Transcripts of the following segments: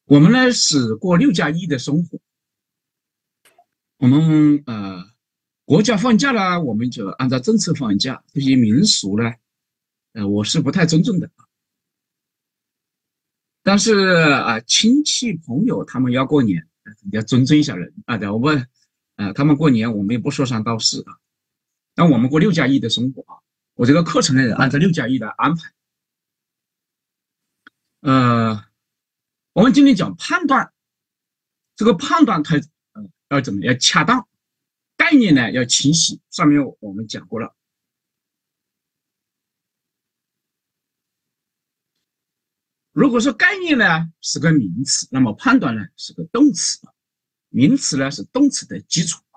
我们呢是过6+1的生活，我们国家放假了，我们就按照政策放假。这些民俗呢，我是不太尊重的。但是亲戚朋友他们要过年，要尊重一下人啊。对，我们他们过年我们也不说三道四啊。但我们过6+1的生活啊，我这个课程呢按照6+1的安排。呃，我们今天讲判断，这个判断它要怎么要恰当，概念呢要清晰。上面我们讲过了。如果说概念呢是个名词，那么判断呢是个动词。名词呢是动词的基础。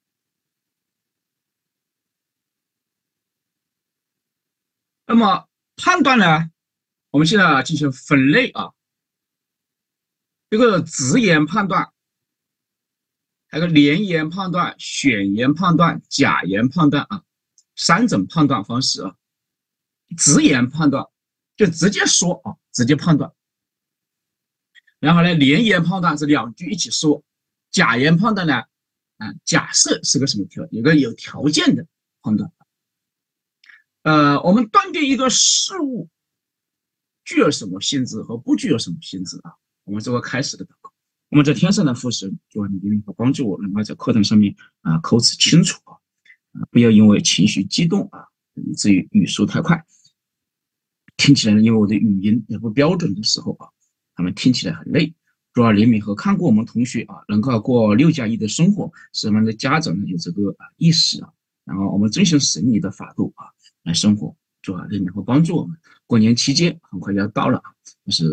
那么判断呢，我们现在进行分类啊。这个直言判断，还有连言判断、选言判断、假言判断啊，三种判断方式啊。直言判断就直接说啊，直接判断。然后呢，连言判断是两句一起说。假言判断呢，假设是个什么有个有条件的判断。我们断定一个事物具有什么性质和不具有什么性质啊。我们这个开始的祷告，我们在天上的父神，求你怜悯和帮助我，能够在课堂上面口齿清楚啊，不要因为情绪激动啊，以至于语速太快，听起来呢，因为我的语音也不标准的时候啊，他们听起来很累。主要怜悯和看顾我们同学啊，能够过6+1的生活，使我们的家长呢有这个意识啊，然后我们遵循神理的法度啊来生活。主要怜悯和帮助我们。过年期间很快就要到了，就是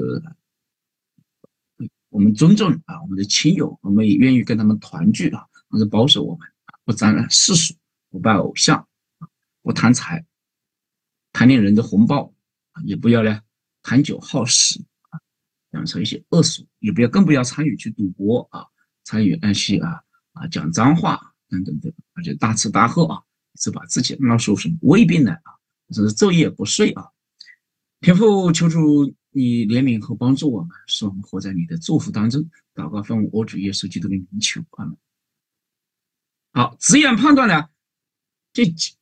我们尊重我们的亲友，我们也愿意跟他们团聚啊，但是保守我们不沾世俗，不拜偶像，不贪财，贪恋人的红包，也不要呢贪酒好食啊，养成一些恶俗，也更不要参与去赌博啊，参与那些讲脏话等等等，而且大吃大喝啊，是把自己闹出什么胃病来啊，甚至昼夜不睡啊。天父，求主你怜悯和帮助我们，使我们活在你的祝福当中。祷告奉我主耶稣基督的名求，阿门。好，直言判断呢，这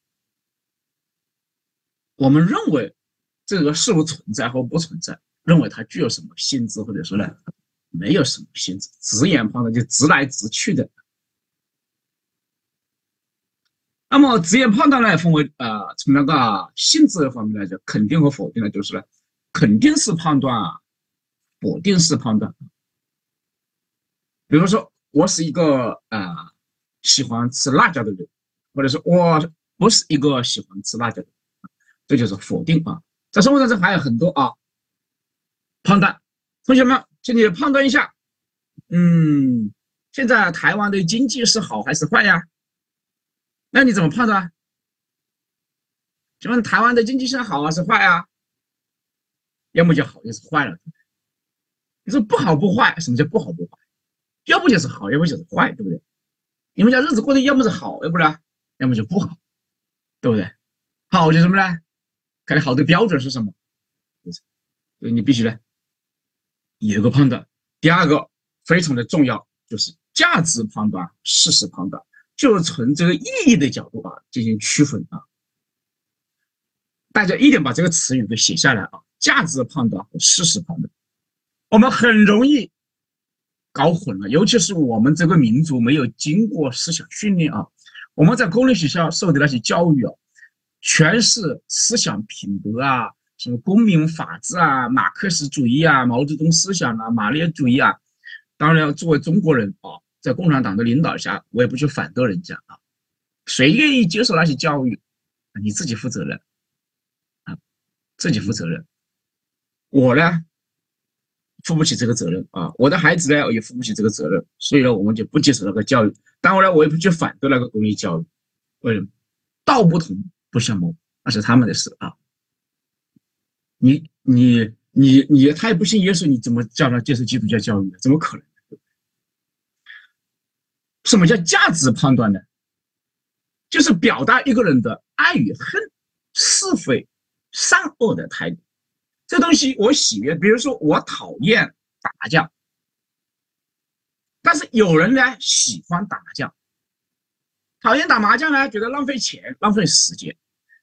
我们认为这个事物存在或不存在，认为它具有什么性质，或者说呢没有什么性质。直言判断就直来直去的。那么直言判断呢，分为从那个性质方面来讲，肯定和否定呢，就是呢，肯定式判断否定式判断。比如说，我是一个喜欢吃辣椒的人，或者说我不是一个喜欢吃辣椒的人，这就是否定啊。在生活当中还有很多判断。同学们，请你判断一下，现在台湾的经济是好还是坏呀？那你怎么判断？请问台湾的经济是好还是坏啊？要么就好，要是坏了。你说不好不坏，什么叫不好不坏？要不就是好，要不就是坏，对不对？你们家日子过得要么是好，要不然要么就不好，对不对？好就什么呢？看你好的标准是什么？所以你必须呢有一个判断。第二个非常的重要，就是价值判断、事实判断，就是从这个意义的角度进行区分啊。大家一定把这个词语给写下来啊！价值判断和事实判断，我们很容易搞混了，尤其是我们这个民族没有经过思想训练啊。我们在公立学校受的那些教育全是思想品德什么公民法治马克思主义毛泽东思想马列主义当然，作为中国人在共产党的领导下，我也不去反对人家谁愿意接受那些教育，你自己负责任自己负责任。我呢，负不起这个责任我的孩子呢也负不起这个责任，所以呢，我们就不接受那个教育。当然呢，我也不去反对那个公立教育。为什么？道不同不相谋，那是他们的事他也不信耶稣，你怎么叫他接受基督教教育呢？怎么可能？什么叫价值判断呢？就是表达一个人的爱与恨、是非、善恶的态度。这东西我喜悦，比如说我讨厌打架， 但是有人呢喜欢打麻将，讨厌打麻将呢，觉得浪费钱、浪费时间。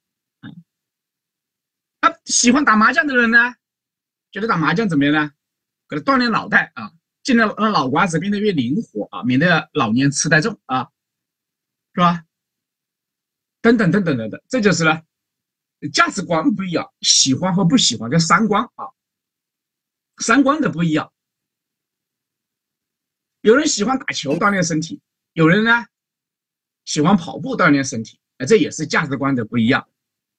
喜欢打麻将的人呢，觉得打麻将怎么样呢？给他锻炼脑袋啊，尽量让脑瓜子变得越灵活啊，免得老年痴呆症啊，是吧？等等等等等等，这就是呢，价值观不一样，喜欢和不喜欢，这三观啊，三观的不一样。有人喜欢打球锻炼身体，有人呢喜欢跑步锻炼身体，这也是价值观的不一样。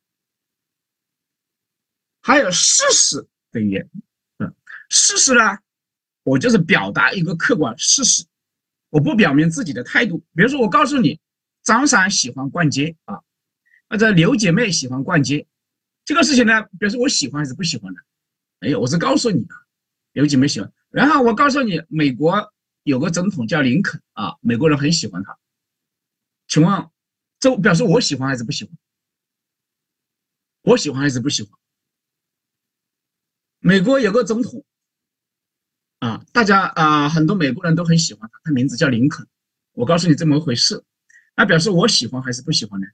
还有事实的原因，事实呢，我就是表达一个客观事实，我不表明自己的态度。比如说，我告诉你，张三喜欢逛街啊，或者刘姐妹喜欢逛街，这个事情呢，比如说我喜欢还是不喜欢的？哎，我是告诉你的，刘姐妹喜欢。然后我告诉你，美国有个总统叫林肯啊，美国人很喜欢他。请问，这表示我喜欢还是不喜欢？我喜欢还是不喜欢？美国有个总统啊，大家很多美国人都很喜欢他，他名字叫林肯。我告诉你这么一回事，那表示我喜欢还是不喜欢呢？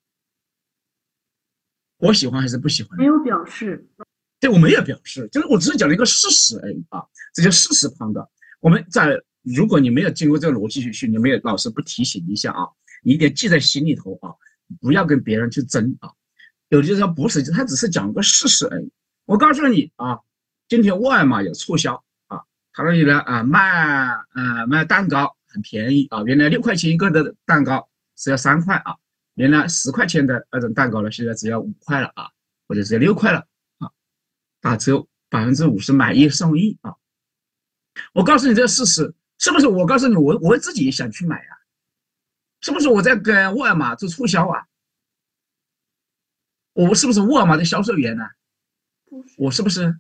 我喜欢还是不喜欢？ 没有表示。 对，我没有表示，就是我只是讲了一个事实而已啊，这叫事实判断。我们如果你没有经过这个逻辑训练，没有老师不提醒一下啊，你一定记在心里头啊，不要跟别人去争啊。有的人不是，他只是讲个事实而已。我告诉你啊，今天沃尔玛有促销啊，他那里呢卖蛋糕很便宜啊，原来6块钱一个的蛋糕只要3块啊，原来10块钱的那种蛋糕呢，现在只要5块了啊，或者只要6块了啊，打折50%，买一送一啊。我告诉你这个事实，是不是？我告诉你，我自己想去买啊，是不是？我在跟沃尔玛做促销啊？我是不是沃尔玛的销售员呢？我是不是？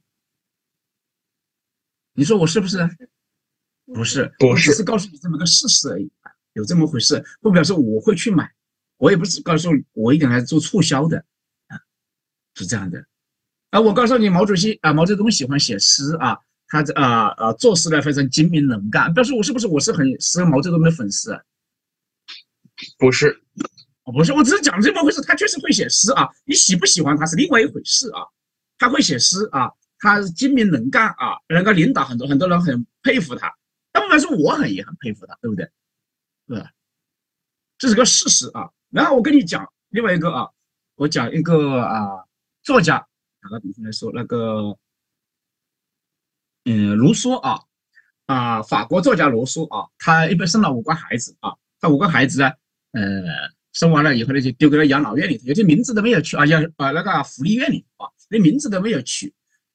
你说我是不是？不是，我只是告诉你这么个事实而已，有这么回事，不表示我会去买，我也不是告诉我一定来做促销的啊，是这样的。我告诉你，毛泽东喜欢写诗啊，他做事呢非常精明能干，表示我是不是我是毛泽东的粉丝啊？ 不是， 不是，我只是讲这么回事，他确实会写诗啊，你喜不喜欢他是另外一回事啊，他会写诗啊。他精明能干啊，能够领导很多人很佩服他，当然是我也很佩服他，对不对？对吧？这是个事实啊。然后我跟你讲另外一个啊，我讲一个作家，打个比方来说，那个卢梭法国作家卢梭啊，他一般生了5个孩子啊，他5个孩子呢，生完了以后呢就丢给了养老院里头，有些名字都没有取啊，那个福利院里啊，连名字都没有取。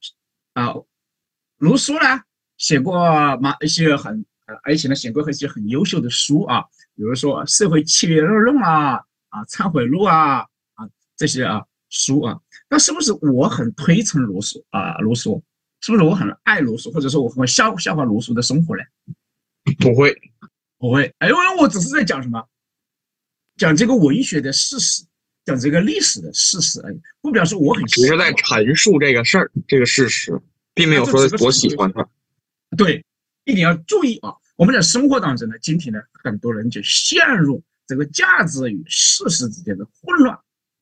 卢梭呢写过一些而且呢写过一些很优秀的书啊，比如说《社会契约论》忏悔录这些书啊。那是不是我很推崇卢梭卢梭是不是我很爱卢梭，或者说我很效法卢梭的生活呢？ 不会， 不会。因为我只是在讲什么，讲这个文学的事实，讲这个历史的事实而已，不表示我很。 只是在阐述这个事儿，这个事实，并没有说我喜欢它。 对，一定要注意啊！我们在生活当中呢，今天呢，很多人就陷入这个价值与事实之间的混乱，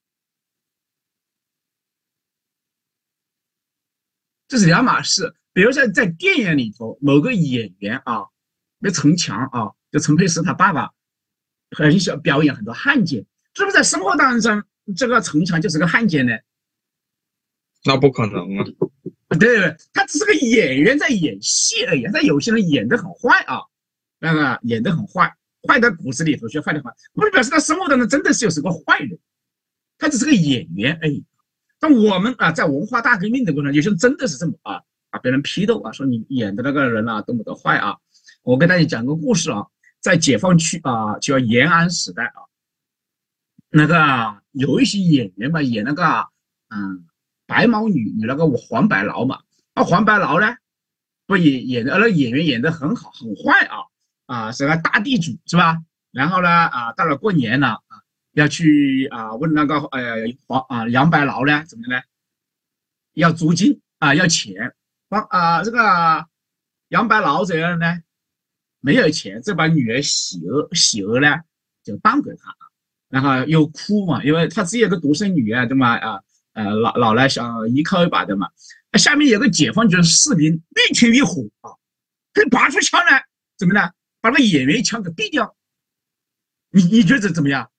这是两码事。比如说在电影里头，某个演员那陈强就陈佩斯他爸爸很喜欢表演很多汉奸，是不是在生活当中这个陈强就是个汉奸呢？ 那不可能啊！ 对，他只是个演员在演戏而已。但有些人演得很坏那个演得很坏，坏在骨子里头，却坏得坏，不是表示他生活当中真的是个坏人，他只是个演员而已。但我们在文化大革命的过程中，有些人真的是这么别人批斗说你演的那个人多么的坏我跟大家讲个故事在解放区就延安时代那个有一些演员嘛，演那个白毛女与那个黄白劳嘛，黄白劳呢，不演的那演员演得很好，很坏是个大地主是吧？然后呢到了过年了要去问那个杨白劳呢怎么呢？要租金要钱，这个杨白劳这样呢没有钱，就把女儿喜儿呢就当给他，然后又哭嘛，因为他只有个独生女啊，对吗？老来想依靠一把的嘛。下面有个解放军士兵越听越火啊，他拔出枪来，怎么呢？把那个演员一枪给毙掉。你觉得怎么样？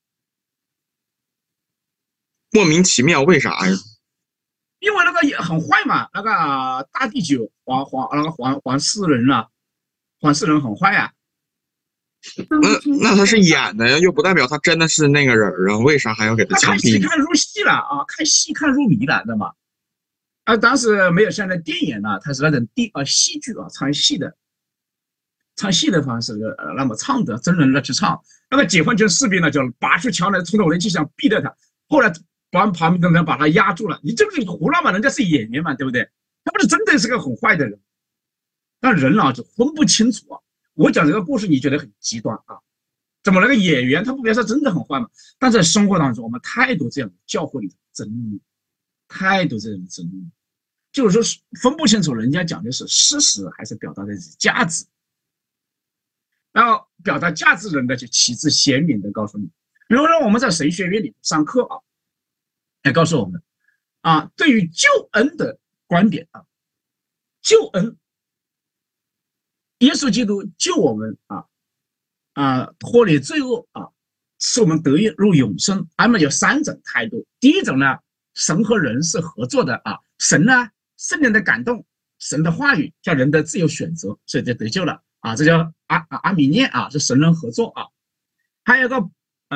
莫名其妙，为啥呀？ 因为那个也很坏嘛，那个大地九黄世仁啊，黄世仁很坏啊。 那他是演的呀，又不代表他真的是那个人啊，为啥还要给他枪毙？ 看戏看入戏了啊，看戏看入迷了，知道吗？当时没有现在电影啊，它是那种戏剧啊，唱戏的方式那么唱的，真人来去唱。那个解放军士兵呢，就拔出枪来，冲着人就想毙掉他。后来旁边的人把他压住了。你这不是胡闹嘛？人家是演员嘛，对不对？他不是真的是个很坏的人。那人啊，就分不清楚啊。我讲这个故事，你觉得很极端啊？怎么那个演员他不表示真的很坏嘛？但在生活当中，我们太多这样的教会里的真理，太多这样的真理，就是说分不清楚人家讲的是事实还是表达的是价值。然后表达价值人的就旗帜鲜明的告诉你，比如说我们在神学院里上课啊，来告诉我们啊，对于救恩的观点啊，救恩，耶稣基督救我们脱离罪恶啊，使我们得入永生。他们有三种态度。第一种呢，神和人是合作的啊，神呢，圣灵的感动，神的话语叫人的自由选择，所以就得救了啊，这叫阿米念啊，是神人合作啊。还有一个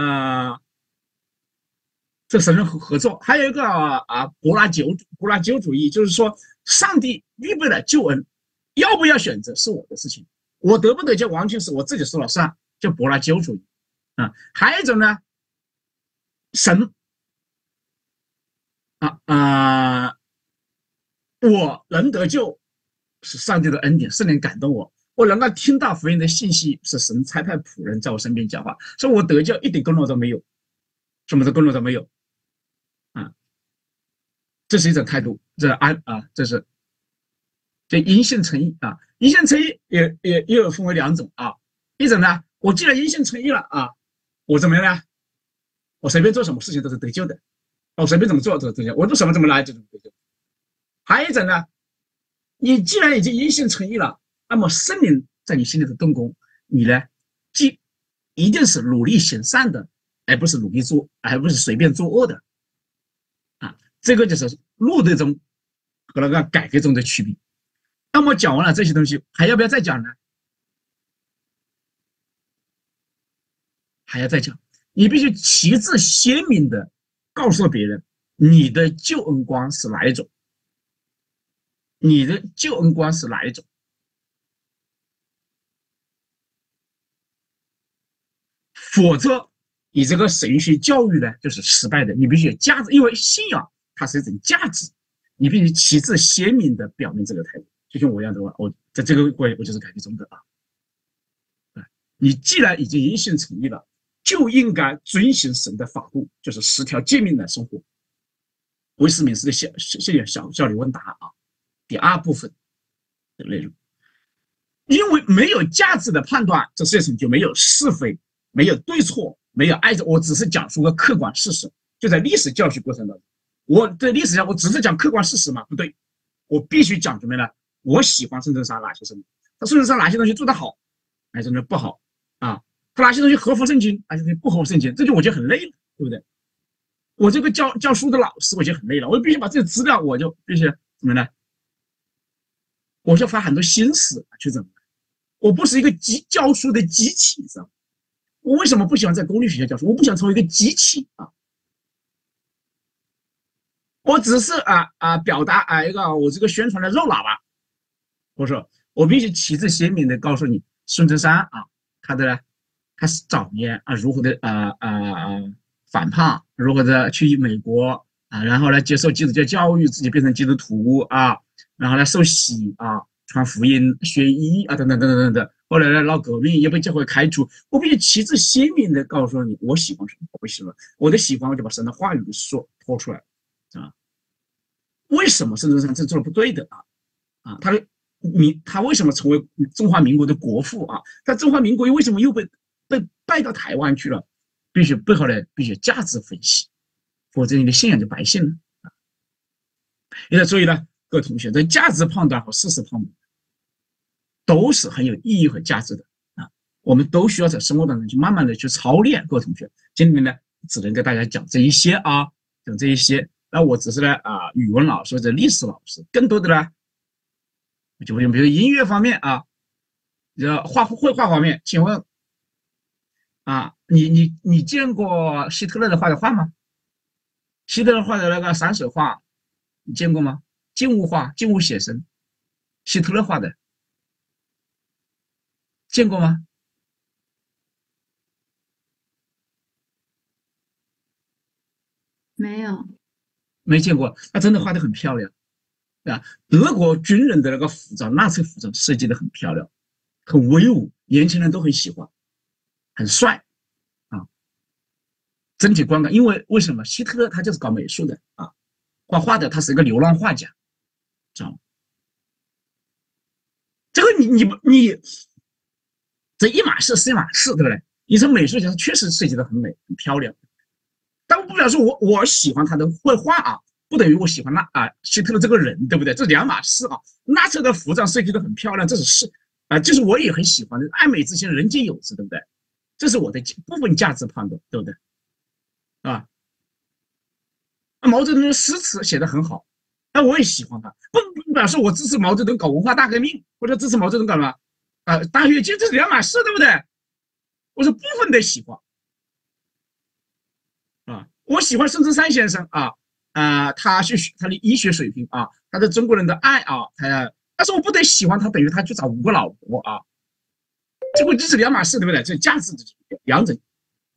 这神人合作，还有一个柏拉修主义，就是说上帝预备了救恩，要不要选择是我的事情，我得不得救完全是我自己说了算，叫柏拉修主义啊。还有一种呢，神我能得救是上帝的恩典，圣灵感动我，我能够听到福音的信息是神差派仆人在我身边讲话，所以我得救一点功劳都没有，什么的功劳都没有啊。这是一种态度，这是就因信称义啊。因信称义也有分为两种啊，一种呢，我既然因信称义了啊，我怎么样呢？我随便做什么事情都是得救的，我随便怎么做都是得救，我做什么怎么来就怎么得救。还有一种呢，你既然已经因信称义了，那么圣灵在你心里的动工，你呢，既一定是努力行善的，而不是努力做，而不是随便作恶的啊。这个就是路德中和那个改革中的区别。那么讲完了这些东西，还要不要再讲呢？还要再讲，你必须旗帜鲜明的告诉别人，你的救恩观是哪一种，你的救恩观是哪一种。否则，你这个神学教育呢就是失败的。你必须有价值，因为信仰它是一种价值，你必须旗帜鲜明的表明这个态度。就像我一样的话，我在这个我就是改革中的啊。你既然已经因信称义了，就应该遵循神的法度，就是10条诫命来生活。威斯敏斯的小教理问答啊，第2部分的内容。因为没有价值的判断，这世界上就没有是非，没有对错，没有爱。我只是讲述个客观事实。就在历史教学过程当中，我在历史上我只是讲客观事实吗？不对，我必须讲什么呢？我喜欢孙中山哪些什么？他孙中山哪些东西做得好，哪些东西不好啊？他哪些东西合乎圣经，哪些东西不合乎圣经？这就我就很累了，对不对？我这个教书的老师我就很累了，我必须把这个资料，我就必须怎么呢？我就花很多心思去怎么？我不是一个教书的机器，知道吗？我为什么不喜欢在公立学校教书？我不想成为一个机器啊！我只是表达一个我这个宣传的肉喇叭。我说我必须旗帜鲜明的告诉你，孙中山啊，他是早年如何的反叛，如何的去美国然后呢接受基督教教育，自己变成基督徒然后呢受洗传福音、学医等等等等等等。后来呢闹革命，也被教会开除。我必须旗帜鲜明的告诉你，我喜欢什么，我不喜欢。我的喜欢，我就把神的话语拖出来为什么孙中山这做的不对的他他为什么成为中华民国的国父啊？他中华民国为什么又被败到台湾去了？必须背后呢必须价值分析，否则你的信仰就白信了。所以呢，各位同学，这价值判断和事实判断都是很有意义和价值的啊。我们都需要在生活当中去慢慢的去操练。各位同学，今天呢只能给大家讲这一些啊，讲这一些。那我只是呢语文老师或者历史老师，更多的呢就比如音乐方面啊，绘画方面，请问你见过希特勒的画的画吗？希特勒画的那个散水画，你见过吗？静物画、静物写生，希特勒画的，见过吗？ 没有， 没见过。他真的画的很漂亮啊！德国军人的那个服装，纳粹服装设计的很漂亮，很威武，年轻人都很喜欢，很帅啊！整体观感，因为什么？希特勒他就是搞美术的啊，画画的，他是一个流浪画家，知道吗？这个你这一码事是一码事，对不对？你从美术上确实设计的很美，很漂亮，但不表示我喜欢他的绘画啊，不等于我喜欢希特勒这个人，对不对？这两码事啊。纳粹的服装设计的很漂亮，这是就是我也很喜欢的，爱美之心，人皆有之，对不对？这是我的部分价值判断，对不对？啊，毛泽东的诗词写的很好，那我也喜欢他，不表示我支持毛泽东搞文化大革命，或者支持毛泽东干嘛？大跃进，这是两码事，对不对？我是部分的喜欢啊，我喜欢孙中山先生他的医学水平啊，他对中国人的爱啊，但是我不得喜欢他，等于他去找5个老婆啊，这是两码事，对不对？这价值的两者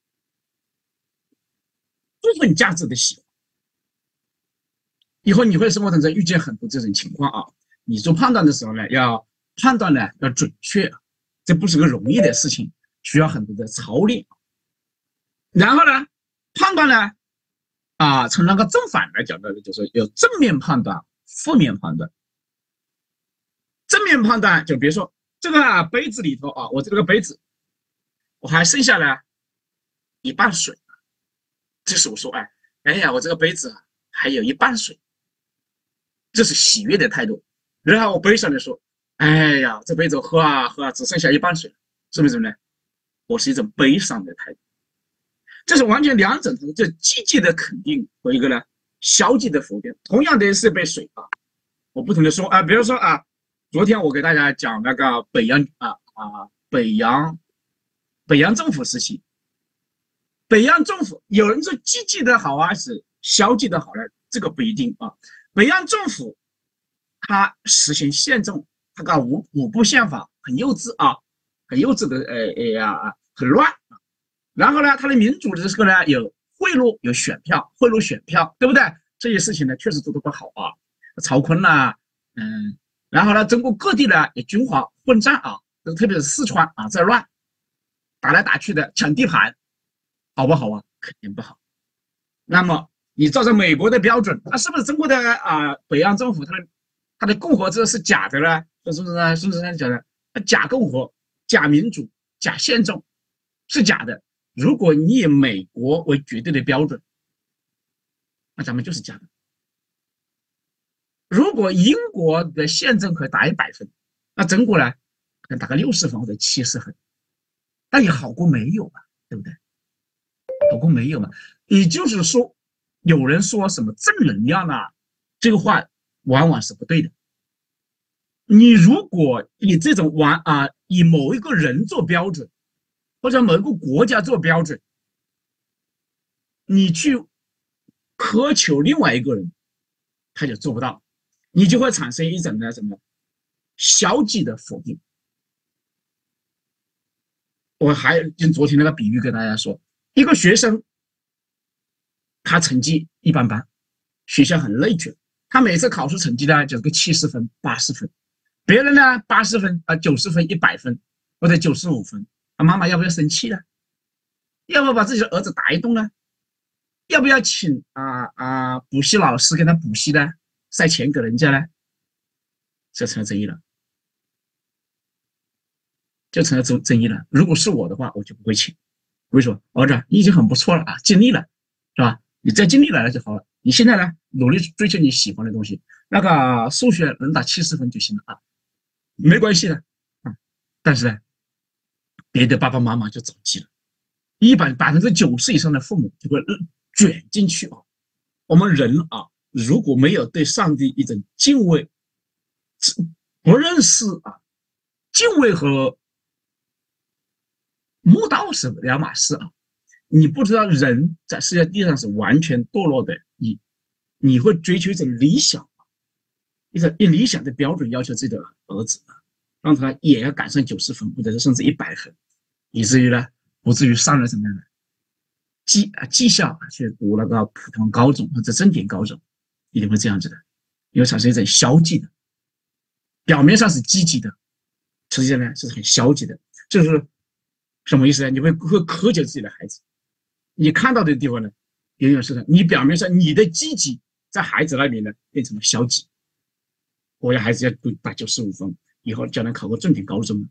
部分价值的喜欢。以后你会生活当中遇见很多这种情况啊，你做判断的时候呢，要准确，这不是个容易的事情，需要很多的操练。然后呢，判断呢，从那个正反来讲呢，就是有正面判断、负面判断。正面判断就比如说这个杯子里头啊，我这个杯子我还剩下了一半水，这时我说哎呀，我这个杯子还有一半水，这是喜悦的态度。然后我悲伤的说，哎呀，这杯子喝只剩下一半水了，是不是呢？我是一种悲伤的态度。这是完全两种，就积极的肯定和一个呢消极的否定。同样的是一杯水我不同的说比如说昨天我给大家讲那个北洋政府时期，北洋政府有人说积极的好还是消极的好呢？这个不一定啊。北洋政府他实行宪政，他搞五部宪法，很幼稚很幼稚的很乱。然后呢，他的民主的这个呢有贿赂，有选票，贿赂选票，对不对？这些事情呢确实做得不好曹锟然后呢，中国各地呢也军阀混战特别是四川在乱，打来打去的抢地盘，好不好肯定不好。那么你照着美国的标准，是不是中国的北洋政府他的共和制是假的呢？孙中山讲的假共和、假民主、假宪政是假的。如果你以美国为绝对的标准，那咱们就是假的。如果英国的宪政可以打100分，那中国呢可能打个60分或者70分，那也好过没有对不对？好过没有嘛？也就是说，有人说什么正能量这个话往往是不对的。你如果以这种以某一个人做标准，或者某一个国家做标准，你去苛求另外一个人，他就做不到，你就会产生一种什么消极的否定。我还用昨天那个比喻跟大家说，一个学生他成绩一般般，学校很内卷，他每次考试成绩呢就是个70分、80分，别人呢80分90分、100分或者95分，妈妈要不要生气呢？要不要把自己的儿子打一顿呢？要不要请补习老师给他补习呢？塞钱给人家呢？这成了争议了。 就成了争议了。如果是我的话，我就不会请。我会说，儿子，你已经很不错了啊，尽力了，是吧？你再尽力了就好了。你现在呢，努力追求你喜欢的东西，那个数学能打70分就行了啊，没关系的啊。但是呢，别的爸爸妈妈就着急了，90%以上的父母就会卷进去啊。我们人啊，如果没有对上帝一种敬畏，不认识啊，敬畏和慕道是两码事啊。你不知道人在世界地上是完全堕落的，你会追求一种理想，以理想的标准要求自己的儿子，让他也要赶上90分，或者是甚至100分，以至于呢，不至于上了什么样的技校去读那个普通高中或者重点高中，一定会这样子的，因为产生一种消极的，表面上是积极的，实际上呢是很消极的。就是什么意思呢？你会苛求自己的孩子，你看到的地方呢，永远是的，你表面上你的积极，在孩子那边呢变成了消极。我要孩子要打95分，以后将来考个重点高中。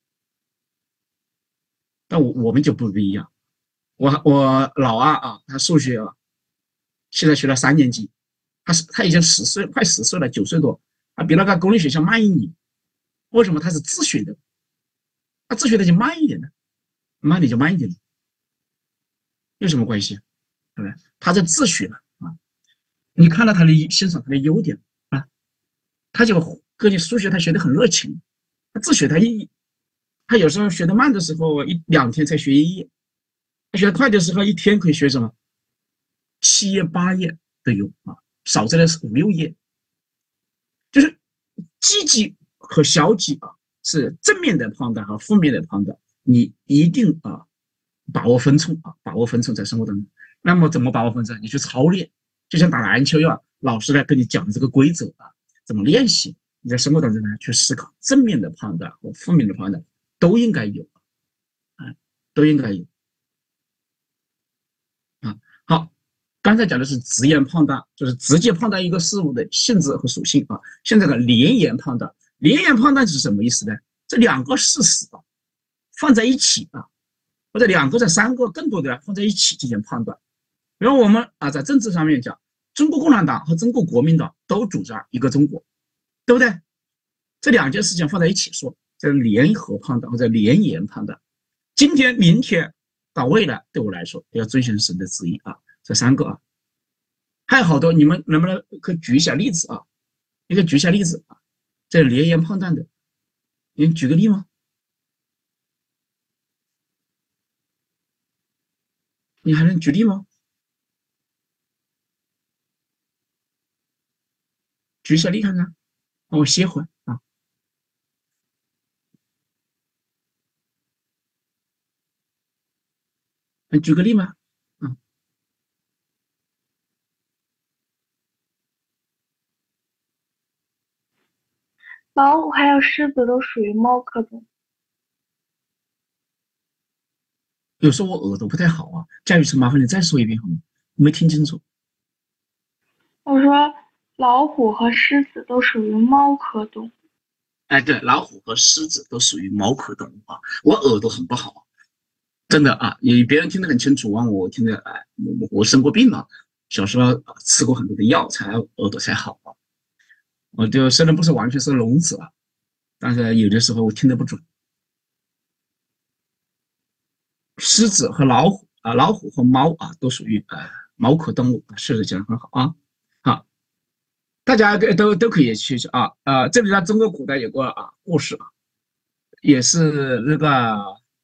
但我们就不一样，我老二啊，他数学啊，现在学了3年级，他已经10岁，快10岁了，9岁多，他比那个公立学校慢1年。为什么？他是自学的，他自学的就慢一点的，慢点就慢一点，有什么关系？对不对？他在自学了啊，你看到他的欣赏他的优点啊，他就跟你数学他学得很热情，他自学他有时候学得慢的时候1-2天才学1页，他学得快的时候1天可以学什么7页8页都有啊，少则的是5-6页。就是积极和消极啊，是正面的判断和负面的判断，你一定啊把握分寸啊，把握分寸在生活当中。那么怎么把握分寸？你去操练，就像打篮球一样，老师呢跟你讲的这个规则啊，怎么练习？你在生活当中呢去思考，正面的判断和负面的判断都应该有啊，都应该有啊。好，刚才讲的是直言判断，就是直接判断一个事物的性质和属性啊。现在的联言判断，联言判断是什么意思呢？这2个事实啊放在一起啊，或者2个、3个更多的放在一起进行判断。比如我们啊在政治上面讲，中国共产党和中国国民党都主张一个中国，对不对？这2件事情放在一起说，这联合判断或者联言判断。今天、明天到未来，对我来说要遵循神的旨意啊。这3个啊，还有好多，你们能不能可以举一下例子啊？你可以举一下例子啊，这联言判断的，你举个例吗？你还能举例吗？举一下例看看，让我歇会儿啊。能举个例吗？啊， 老虎还有狮子都属于猫科动物。 有时候我耳朵不太好啊，佳宇，麻烦你再说一遍好吗？我没听清楚。 我说老虎和狮子都属于猫科动物。 哎，对，老虎和狮子都属于猫科动物啊。我耳朵很不好，真的啊，别人听得很清楚啊，我听得哎，我生过病了，小时候吃过很多的药，耳朵才好啊。我就虽然不是完全是聋子啊，但是有的时候我听得不准。狮子和老虎啊，老虎和猫啊，都属于猫科动物，是的，讲得很好啊。好，大家都可以去这里呢，中国古代有个故事啊，也是那个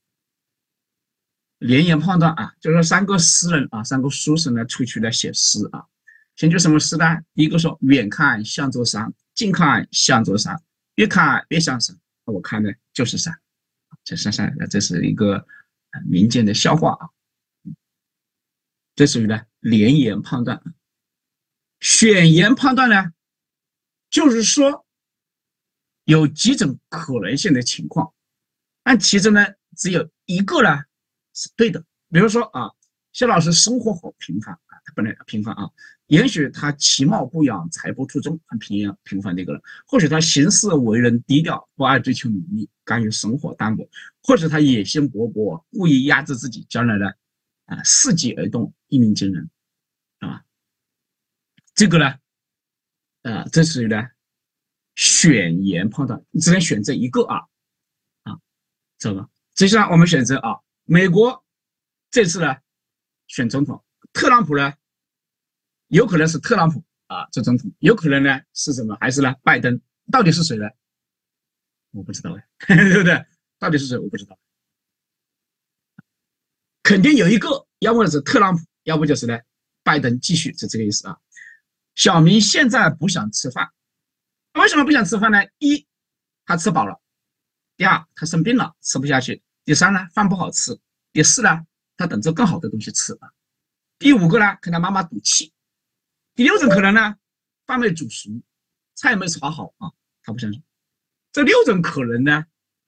联言判断啊，就是3个诗人啊，3个书生呢出去来写诗啊。先就什么诗呢？第一个说远看像座山，近看像座山，越看越像山。我看的就是山，这山，这是一个民间的笑话啊。这属于呢联言判断。选言判断呢，就是说有几种可能性的情况，但其中呢只有一个呢是对的。比如说啊，谢老师生活好平凡啊，他本来平凡啊， 也许他其貌不扬，才不出众，很平凡的一个人；或许他行事为人低调，不爱追求名利，甘于生活淡泊；或者他野心勃勃，故意压制自己，将来的伺机而动，一鸣惊人，啊，这个呢，这是呢选言判断，你只能选择一个这个。接下来我们选择美国这次呢选总统，特朗普呢？有可能是特朗普做总统，有可能呢是什么？还是呢拜登？到底是谁呢？我不知道对不对？到底是谁？我不知道。肯定有一个，要么是特朗普，要不就是呢拜登，继续是这个意思小明现在不想吃饭，为什么不想吃饭呢？一，他吃饱了；第二，他生病了，吃不下去；第三呢，饭不好吃；第四呢，他等着更好的东西吃第五个呢，跟他妈妈赌气。第六种可能呢，饭没煮熟，菜没炒好他不相信。这6种可能呢，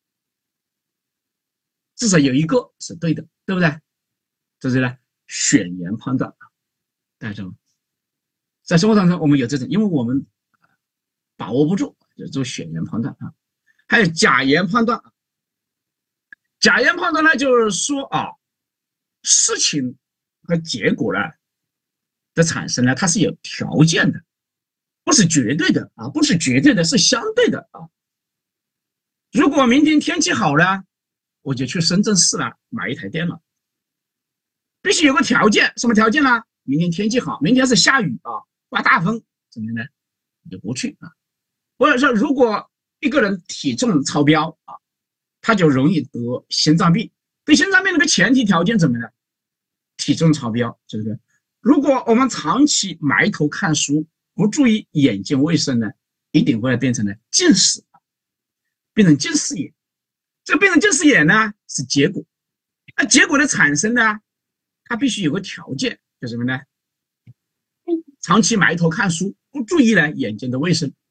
至少有一个是对的，对不对？这是呢选言判断大家知道吗？在生活当中我们有这种，因为我们把握不住，就做选言判断还有假言判断假言判断呢，就是说事情和结果呢的产生呢，它是有条件的，不是绝对的不是绝对的，是相对的如果明天天气好了，我就去深圳市了买一台电脑，必须有个条件，什么条件呢？明天天气好，明天是下雨刮大风，怎么样呢？你就不去或者说，如果一个人体重超标他就容易得心脏病。对心脏病那个前提条件怎么呢？体重超标，对不对？如果我们长期埋头看书，不注意眼睛卫生呢，一定会变成呢近视，变成近视眼。这个变成近视眼呢是结果，那结果的产生呢，它必须有个条件，就是什么呢？长期埋头看书，不注意呢眼睛的卫生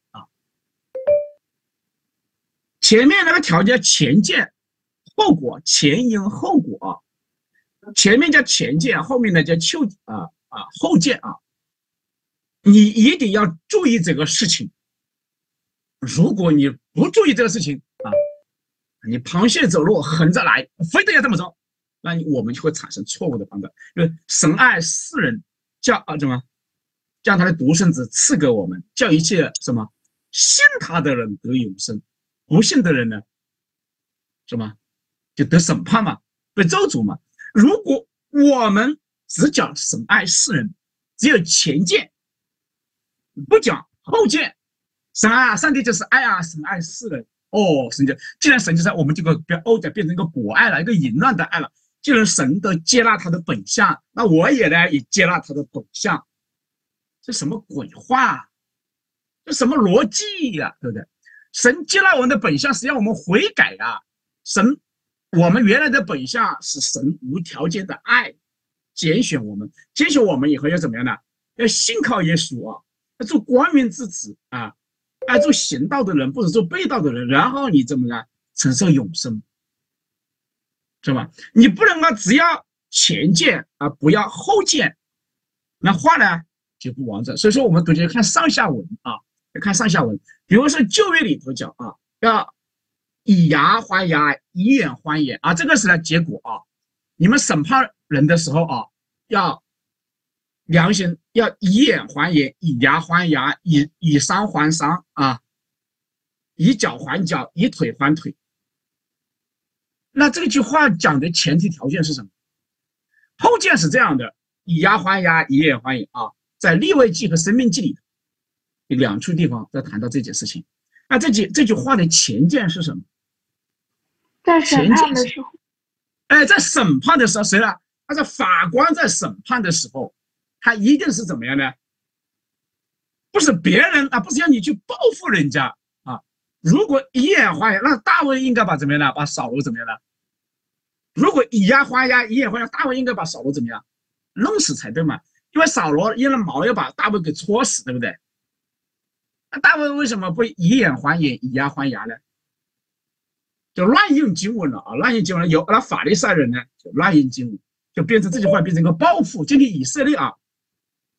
前面那个条件前见后果，前因后果前面叫前见，后面呢叫后见你一定要注意这个事情。如果你不注意这个事情你螃蟹走路横着来，非得要这么着，那我们就会产生错误的判断。因为神爱世人，将他的独生子赐给我们，叫一切什么信他的人得永生，不信的人呢，什么就得审判嘛，被咒诅嘛。如果我们只讲神爱世人，只有前见，不讲后见，上帝就是爱神爱世人神就既然神就是爱，我们这个变成一个果爱了，一个淫乱的爱了。既然神都接纳他的本相，那我也接纳他的本相。这什么鬼话这什么逻辑对不对？神接纳我们的本相是要我们悔改我们原来的本相是神无条件的爱拣选我们以后要怎么样呢？要信靠耶稣要做光明之子爱做行道的人，不是做背道的人，然后你怎么呢？承受永生，是吧？你不能只要前见不要后见，那话呢就不完整。所以说我们读就看上下文看上下文。比如说旧约里头讲要以牙还牙，以眼还眼这个是呢结果你们审判人的时候要良心，要以眼还眼，以牙还牙，以伤还伤以脚还脚，以腿还腿。那这句话讲的前提条件是什么？后见是这样的，以牙还牙，以眼还眼在利未记和申命记里有2处地方在谈到这件事情。那这句话的前见是什么？ 在审判的时候， 在审判的时候，谁呢？他是法官在审判的时候，他一定是怎么样呢？不是别人不是要你去报复人家如果以眼还眼，那大卫应该把怎么样呢？把扫罗怎么样呢？如果以牙还牙，以眼还眼，大卫应该把扫罗怎么样？弄死才对嘛？因为扫罗因为矛要把大卫给戳死，对不对？那大卫为什么不以眼还眼，以牙还牙呢？就乱用经文了乱用经文有那法利赛人呢就乱用经文，就变成这句话变成一个报复。今天以色列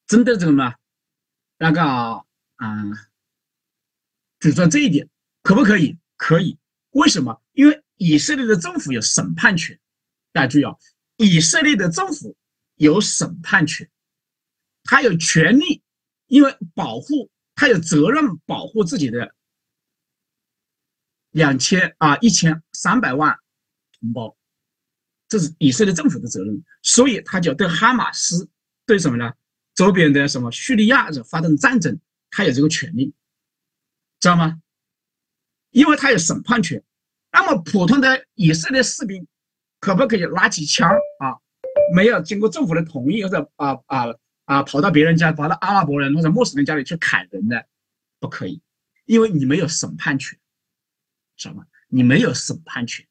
真的这个呢，那个主张这一点，可不可以？可以。为什么？因为以色列的政府有审判权。大家注意啊，以色列的政府有审判权，他有权利，因为他有责任保护自己的1300万同胞，这是以色列政府的责任，所以他就对哈马斯，对什么呢？周边的什么叙利亚发动战争，他有这个权利，知道吗？因为他有审判权。那么普通的以色列士兵可不可以拿起枪没有经过政府的同意，或者跑到别人家，跑到阿拉伯人或者穆斯林家里去砍人的？不可以，因为你没有审判权，知道吗？你没有审判权。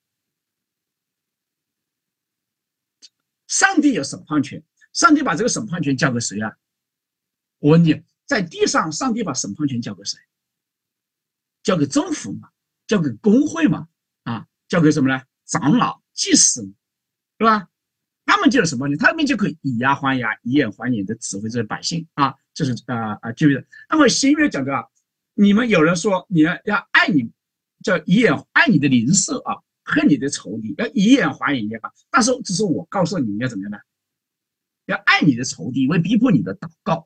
上帝有审判权，上帝把这个审判权交给谁啊？我问你，在地上，上帝把审判权交给谁？交给政府嘛？交给工会嘛？交给什么呢？长老、祭司，是吧？他们就有什么呢？他们就可以以牙还牙、以眼还眼的指挥这些百姓这是旧约。那么新约讲的你们有人说你要爱你，叫以眼爱你的邻舍恨你的仇敌，要以眼还眼但是这是我告诉你们要怎么样呢？要爱你的仇敌，为逼迫你的祷告，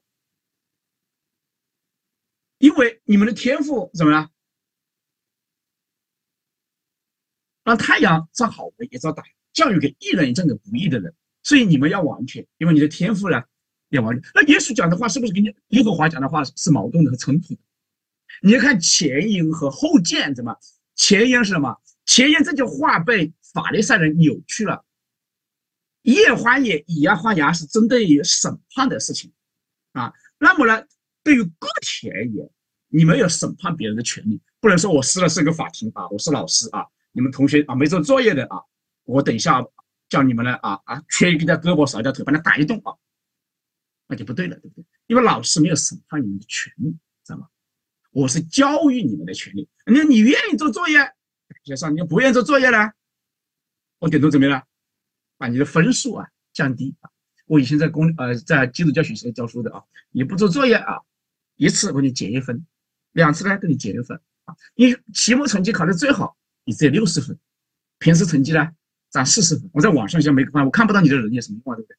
因为你们的天赋怎么样？让太阳照好人也照歹，教育给义人也教给不义的人，所以你们要完全，因为你的天赋呢要完全。那耶稣讲的话是不是跟耶和华讲的话是矛盾的和冲突的？你要看前因和后见，怎么？前因是什么？前因这句话被法利赛人扭曲了。以眼还眼，以牙还牙是针对于审判的事情那么呢，对于个体而言，你没有审判别人的权利，不能说我撕了是个法庭我是老师你们同学没做作业的我等一下叫你们呢缺一条胳膊少一条腿，把他打一顿那就不对了，对不对？因为老师没有审判你们的权利，知道吗？我是教育你们的权利。你愿意做作业，感谢上帝；你不愿意做作业呢，我顶多怎么样呢？把你的分数降低我以前在基督教学校教书的你不做作业一次我给你减1分，2次呢给你减1分你期末成绩考得最好，你只有60分，平时成绩呢涨40分。我在网上先没看，我看不到你的人有什么用对不对？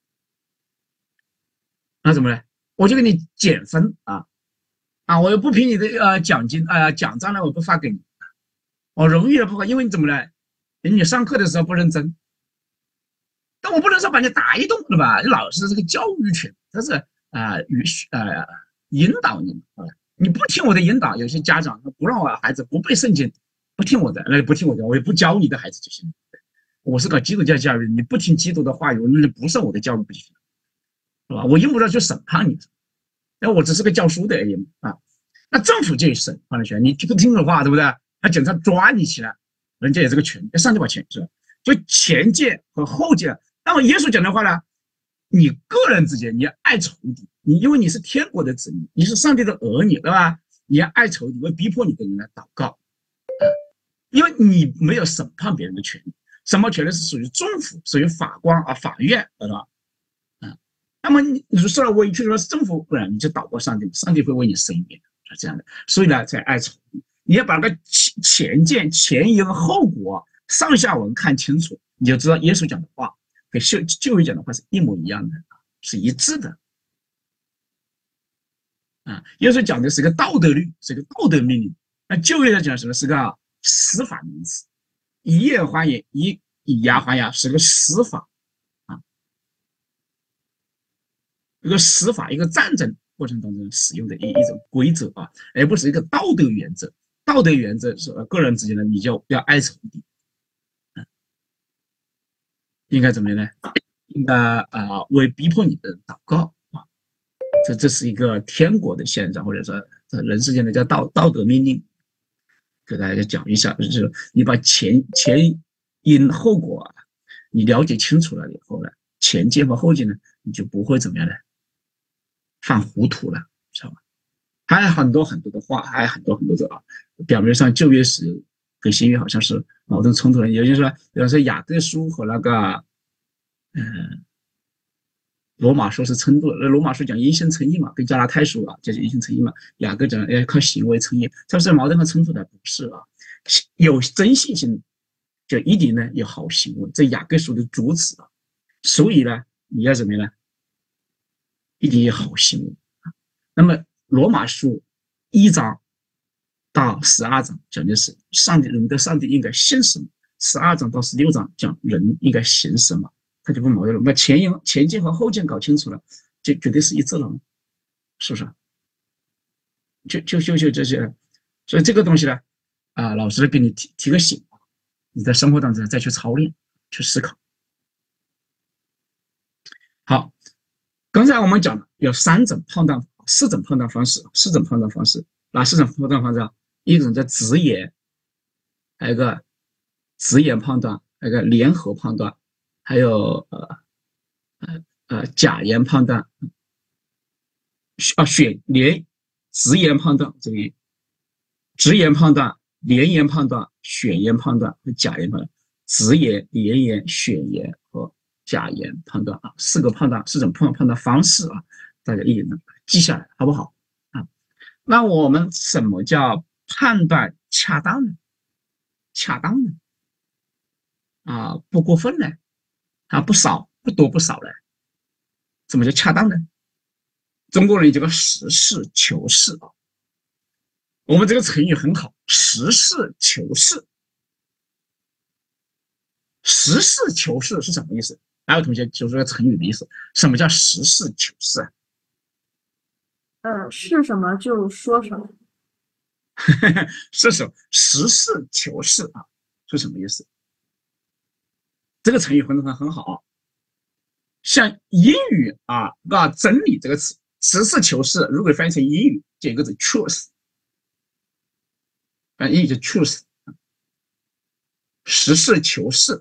那怎么呢？我就给你减分我又不评你的奖金奖章呢，我不发给你，我荣誉也不发，因为你怎么呢？你上课的时候不认真，但我不能说把你打一顿，对吧？老师这个教育权，他是引导你你不听我的引导，有些家长不让我孩子不背圣经，不听我的，那不听我的，我也不教你的孩子就行。我是搞基督教教育，你不听基督的话语，那就不是我的教育不行，是吧？我用不着去审判你，那我只是个教书的而已那政府就有审判的权，你不听的话，对不对？那警察抓你起来，人家有这个权，上帝把权是吧？就前界和后界。那么耶稣讲的话呢，你个人之间你要爱仇敌，因为你是天国的子民，你是上帝的儿女，对吧？你要爱仇敌，会逼迫你的人来祷告因为你没有审判别人的权利，什么权利是属于政府、属于法官法院，对吧？那么你受了委屈说政府不然你就祷告上帝，上帝会为你伸冤，是这样的。所以呢，才爱仇敌，你要把那个前件、前因后果、上下文看清楚，你就知道耶稣讲的话跟旧约讲的话是一模一样的，是一致的。耶稣讲的是个道德律，是个道德命令。那旧约讲什么？是个司法名词，以眼还眼，以牙还牙，是个司法一个司法，一个战争过程当中使用的一种规则而不是一个道德原则。道德原则是个人之间的，你就要爱仇敌，应该怎么样呢？应该为逼迫你的人祷告这是一个天国的宪章，或者说人世间的叫道德命令，给大家讲一下，就是你把前因后果你了解清楚了以后呢，前件和后件呢，你就不会怎么样呢？犯糊涂了，知道吧？还有很多很多的话，还有很多很多的表面上旧约史跟新约好像是矛盾冲突的。有人说，比方说雅各书和那个罗马书是称度，那罗马书讲因信称义嘛，跟加拉太书啊就是因信称义嘛，雅各讲要靠行为称义，这是矛盾和称度的不是啊，有真信心就一定呢有好行为，这雅各书的主旨啊，所以呢你要怎么样呢？一定有好行为。那么罗马书1章到12章讲的是人的上帝应该信什么，12章到16章讲人应该行什么，它就不矛盾了。那前进和后进搞清楚了，就绝对是一致了，是不是？就这些，所以这个东西呢，老师给你提个醒，你在生活当中再去操练，去思考。好，刚才我们讲了有4种判断方式，哪4种判断方式啊？一种叫直言，还有一个直言判断，还有一个联合判断，还有假言判断，直言判断，这个直言判断、联言判断、选言判断和假言判断，直言、联言、选言和假言判断啊，4种判断方式啊，大家一定能记下来，好不好啊？那我们什么叫判断恰当呢？恰当呢？不过分呢？不少不多不少呢？怎么叫恰当呢？中国人有个实事求是啊，我们这个成语很好，实事求是。实事求是是什么意思？哪有同学就是这个成语的意思？什么叫实事求是啊？ 是什么就说什么。 是什么？实事求是啊，是什么意思？这个成语很好啊。像英语真理这个词，实事求是，如果翻译成英语，就有一个字 truth， 英语就 truth， 实事求是，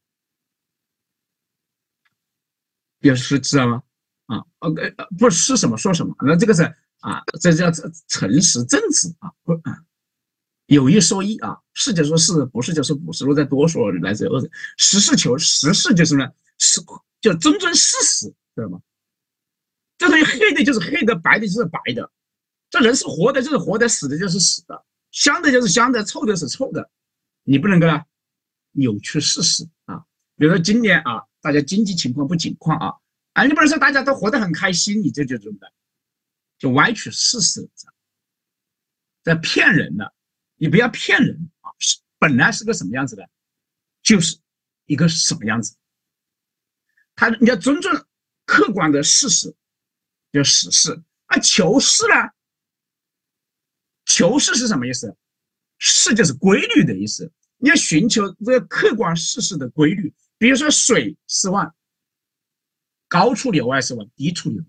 有识知道吗？不是什么说什么，那这个是这叫诚实正直啊，有一说一啊，是就说是，不是就说不是，如果再多说来自恶人。实事求是，实事就是呢，就尊重事实，知道吗？这东西黑的就是黑的，白的就是白的，这人是活的就是活的，死的就是死的，香的就是香的，臭的是臭的，你不能够扭曲事实啊。比如说今年大家经济情况不景况你不能说大家都活得很开心，你这就怎么的，就歪曲事实，在骗人的。你不要骗人本来是个什么样子的，就是一个什么样子。你要尊重客观的事实，叫实事。求是呢？求是是什么意思？是就是规律的意思。你要寻求这个客观事实的规律。比如说水是万，高处流还是往低处流？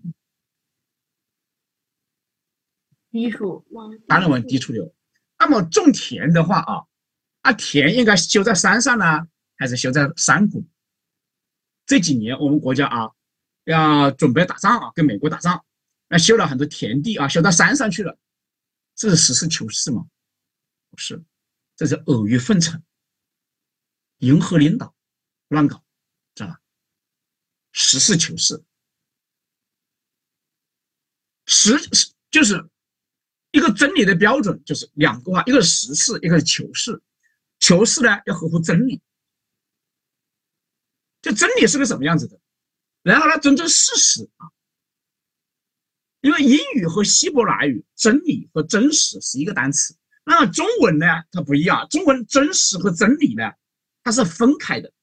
低处， 当然往低处流。那么种田的话田应该修在山上呢，还是修在山谷？这几年我们国家要准备打仗跟美国打仗，修了很多田地修到山上去了，这是实事求是吗？不是，这是阿谀奉承，迎合领导，乱搞，知道吧？实事求是，就是一个真理的标准，就是2个一个是实事，一个是求是。求是呢要合乎真理，就真理是个什么样子的，然后呢尊重事实因为英语和希伯来语真理和真实是一个单词，那么中文呢它不一样，中文真实和真理呢它是分开的。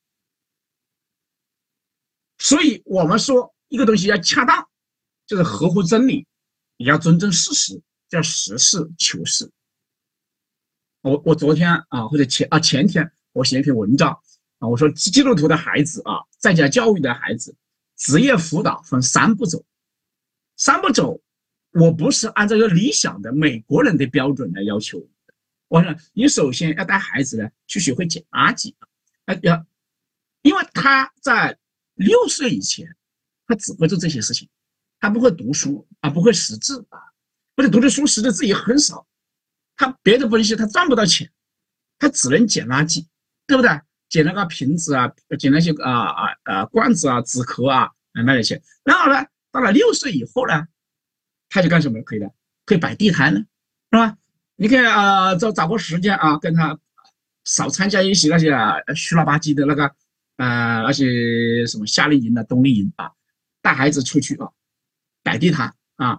所以我们说一个东西要恰当，就是合乎真理，也要尊重事实，叫实事求是。我昨天或者前天我写一篇文章我说基督徒的孩子在家教育的孩子，职业辅导分3步走。3步走，我不是按照一个理想的美国人的标准来要求。我说你首先要带孩子呢去学会捡垃圾因为他在6岁以前，他只会做这些事情，他不会读书不会识字或者读的书识的字也很少。他别的东西他赚不到钱，他只能捡垃圾，对不对？捡那个瓶子捡那些罐子纸壳卖了钱。然后呢，到了6岁以后呢，他就干什么可以的？可以摆地摊了，是吧？你可以找个时间啊，跟他少参加一些那些虚了吧唧的那个那些什么夏令营啊、冬令营啊，带孩子出去啊，摆地摊啊，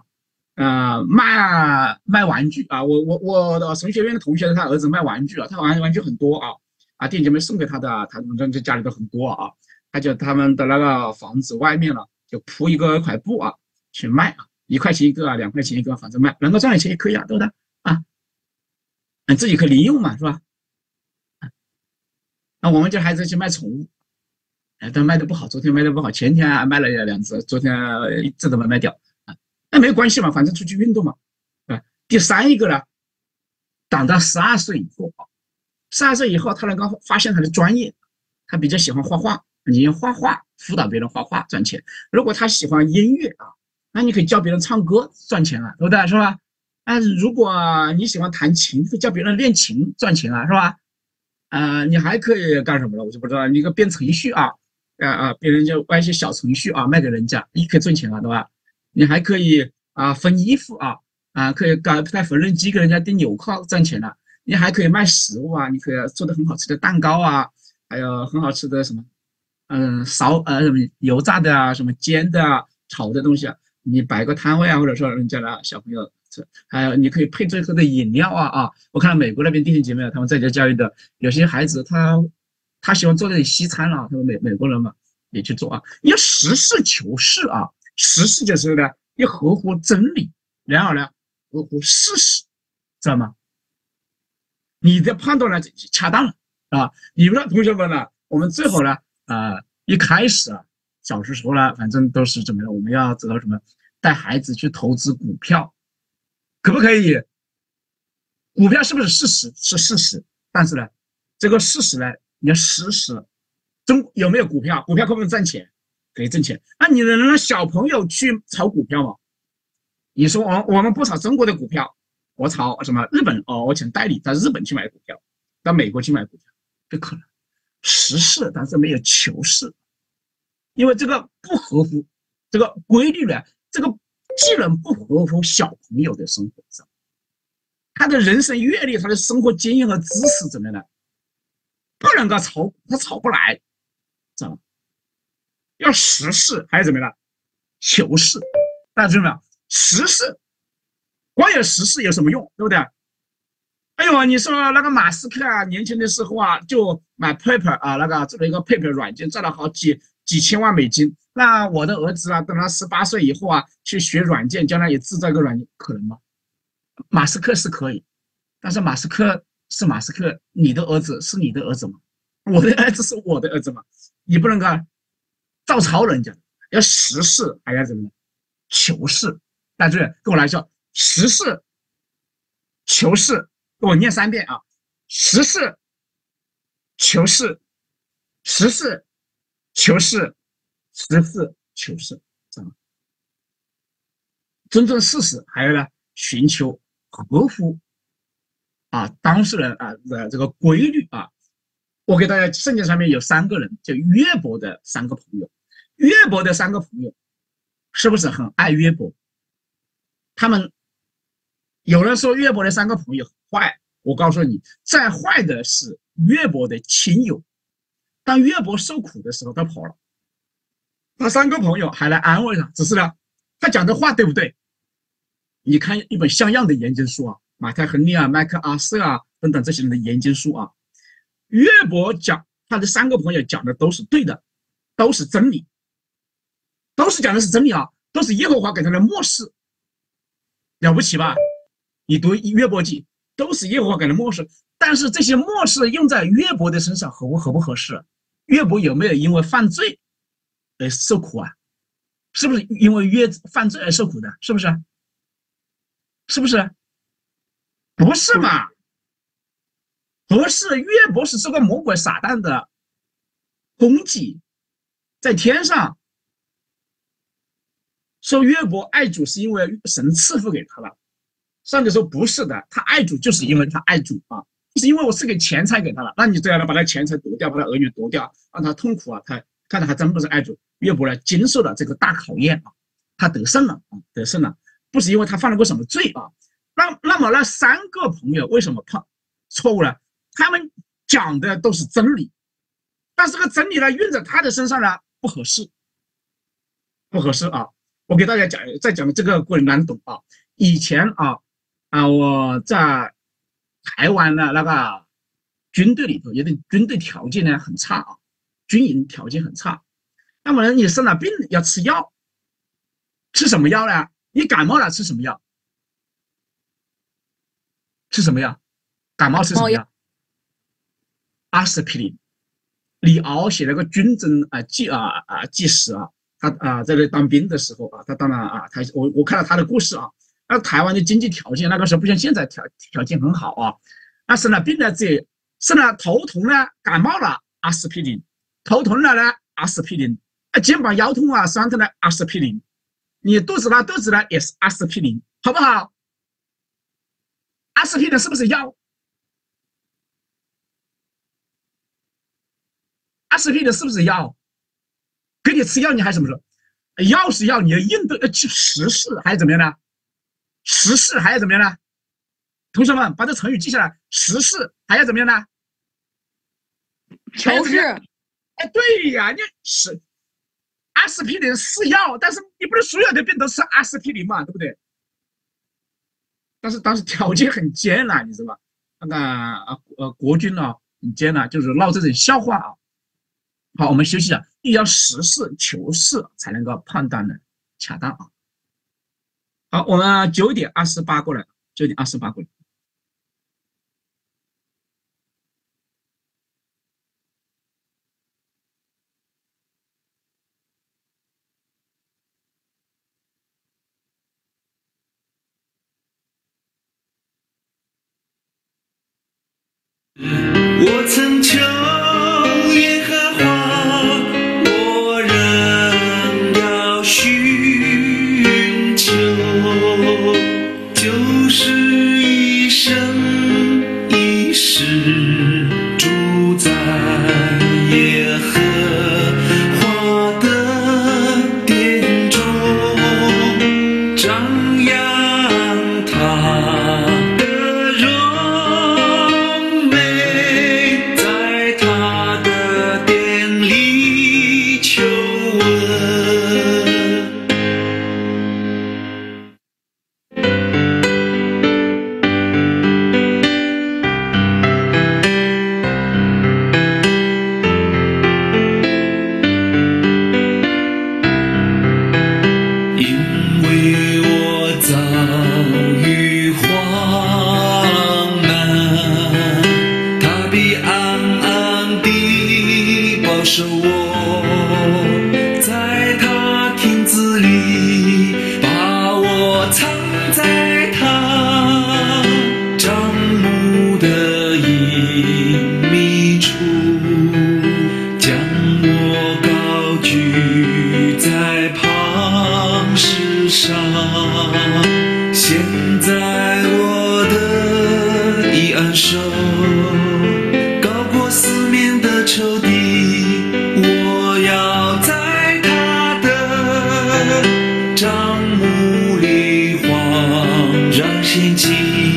卖玩具啊。我的神学院的同学他儿子卖玩具啊，他玩具很多弟兄姐妹送给他的，他们这家里都很多啊。他们的那个房子外面了，就铺一块布啊，去卖啊，1块钱一个啊，2块钱一个，反正卖，能够赚点钱也可以啊，对不对啊？你自己可以利用嘛，是吧？那我们家孩子去卖宠物，但卖的不好，昨天卖的不好，前天卖了2只，昨天一只都没卖掉啊。那没有关系嘛，反正出去运动嘛，啊。第三一个呢，长到12岁以后啊，12岁以后他能够发现他的专业，他比较喜欢画画。你用画画辅导别人画画赚钱。如果他喜欢音乐啊，那你可以教别人唱歌赚钱啊，对不对？是吧？如果你喜欢弹琴，可以教别人练琴赚钱啊，是吧？你还可以干什么呢？我就不知道。你个编程序啊，别人就玩一些小程序啊，卖给人家，你可以赚钱啊，对吧？你还可以分衣服可以搞台缝纫机给人家钉纽扣赚钱了。你还可以卖食物啊，你可以做的很好吃的蛋糕啊，还有很好吃的什么。什么油炸的啊，什么煎的啊，炒的东西啊，你摆个摊位啊，或者说人家的小朋友吃，还有你可以配最后的饮料我看到美国那边弟兄姐妹他们在家教育的，有些孩子他喜欢做点西餐他们美国人嘛也去做你要实事求是实事就是呢要合乎真理，然后呢合乎事实，知道吗？你的判断呢恰当了你们的同学们呢，我们最好呢。一开始小时候呢，反正都是怎么样？我们要知道什么？带孩子去投资股票，可不可以？股票是不是事实？是事实，但是呢，这个事实呢，你要实时，有没有股票？股票可不可以赚钱？可以挣钱。那你能让小朋友去炒股票吗？你说我们不炒中国的股票，我炒什么日本？我请代理到日本去买股票，到美国去买股票，不可能。实事，但是没有求是，因为这个不合乎这个规律呢，这个技能不合乎小朋友的生活上，他的人生阅历、他的生活经验和知识怎么样呢？不能够炒，他炒不来，知道吗？要实事，还有怎么样呢？求是，大家知道没有？实事，光有实事有什么用？对不对？哎呦，你说那个马斯克年轻的时候就买 Paper 那个做了一个 Paper 软件，赚了好几千万美金。那我的儿子等他18岁以后去学软件，将来也制造一个软件，可能吗？马斯克是可以，但是马斯克是马斯克，你的儿子是你的儿子吗？我的儿子是我的儿子吗？你不能够照抄人家，要实事，还要怎么求是？大家跟我来说，实事求是。我念3遍实事求是，实事求是，实事求是，尊重事实，还有呢，寻求合乎当事人的这个规律我给大家圣经上面有3个人，就约伯的3个朋友，约伯的3个朋友是不是很爱约伯？他们有人说约伯的3个朋友很坏，我告诉你，再坏的是约伯的亲友。当约伯受苦的时候，他跑了，他3个朋友还来安慰他，只是呢，他讲的话对不对？你看一本像样的研究书马太亨利麦克阿瑟等等这些人的研究书约伯讲他的3个朋友讲的都是对的，都是真理，都是讲的是真理都是耶和华给他的默示，了不起吧？你读约伯记都是耶和华给的默示，但是这些默示用在约伯的身上合不合适？约伯有没有因为犯罪而受苦是不是因为犯罪而受苦的？是不是？是不是？不是嘛？不是，约伯是受过魔鬼撒旦的攻击，在天上说约伯爱主是因为神赐福给他了。上帝说不是的，他爱主就是因为他爱主就是因为我是给钱财给他了。那你这样的把他钱财夺掉，把他儿女夺掉，让他痛苦他看着还真不是爱主。 约伯呢经受了这个大考验啊，他得胜了啊，得胜了，不是因为他犯了过什么罪啊。那么那3个朋友为什么错误了？他们讲的都是真理，但是这个真理呢用在他的身上呢不合适，不合适啊！我给大家再讲的这个过程难懂啊。以前我在台湾的那个军队里头，有的军队条件呢很差啊，军营条件很差。那么你生了病要吃药，吃什么药呢？你感冒了吃什么药？吃什么药？感冒吃什么药？阿司匹林。李敖写了个军政纪实啊，他在这当兵的时候啊，他当然我看到他的故事啊。那台湾的经济条件那个时候不像现在条件很好啊。那生了病了，生了头痛呢，感冒了阿司匹林，头痛了呢阿司匹林，肩膀腰痛酸痛呢阿司匹林，你肚子呢也是阿司匹林，好不好？阿司匹林是不是药？阿司匹林是不是药？给你吃药你还怎么说？药是药，你要应对去实事还是怎么样呢？实事还要怎么样呢？同学们把这成语记下来，实事还要怎么样呢？ 求是。 对呀，你是阿司匹林是药，但是你不能所有的病都吃阿司匹林嘛，对不对？但是当时条件很艰难，你知道吧？那个国军呢很艰难，就是闹这种笑话啊。好，我们休息啊，一定要实事求是才能够判断的恰当啊。好，我们9点28过来，9点28过来。 我曾求耶和华，我仍要寻求，就是一生一世住在耶和华的殿中，张扬他的荣美，在他的殿里求问。因为我遭遇患难，他必暗暗地保守我，在他亭子里把我藏在他帐幕的隐秘处，将我高举在磐石上。现在我的一安手，高过四面的仇敌，我要在他的帐幕里焕然仙境。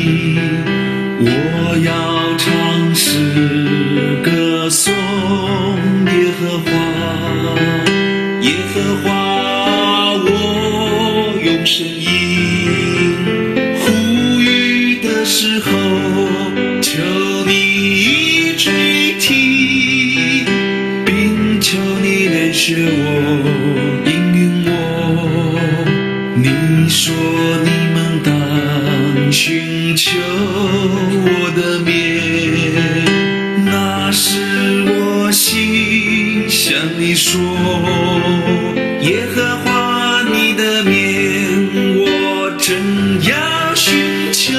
我要唱诗歌颂耶和华，耶和华我用声音呼吁的时候，求你垂听，并求你怜恤我，应允我。你说你们当寻求我的面，那时我心向你说，耶和华你的面我真要寻求，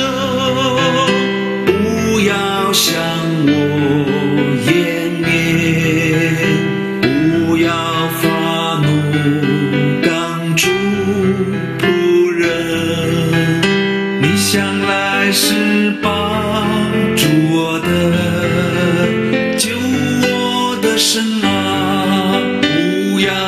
不要向我掩面，不要发怒赶逐仆人。你向来是帮助我的，救我的神啊，不要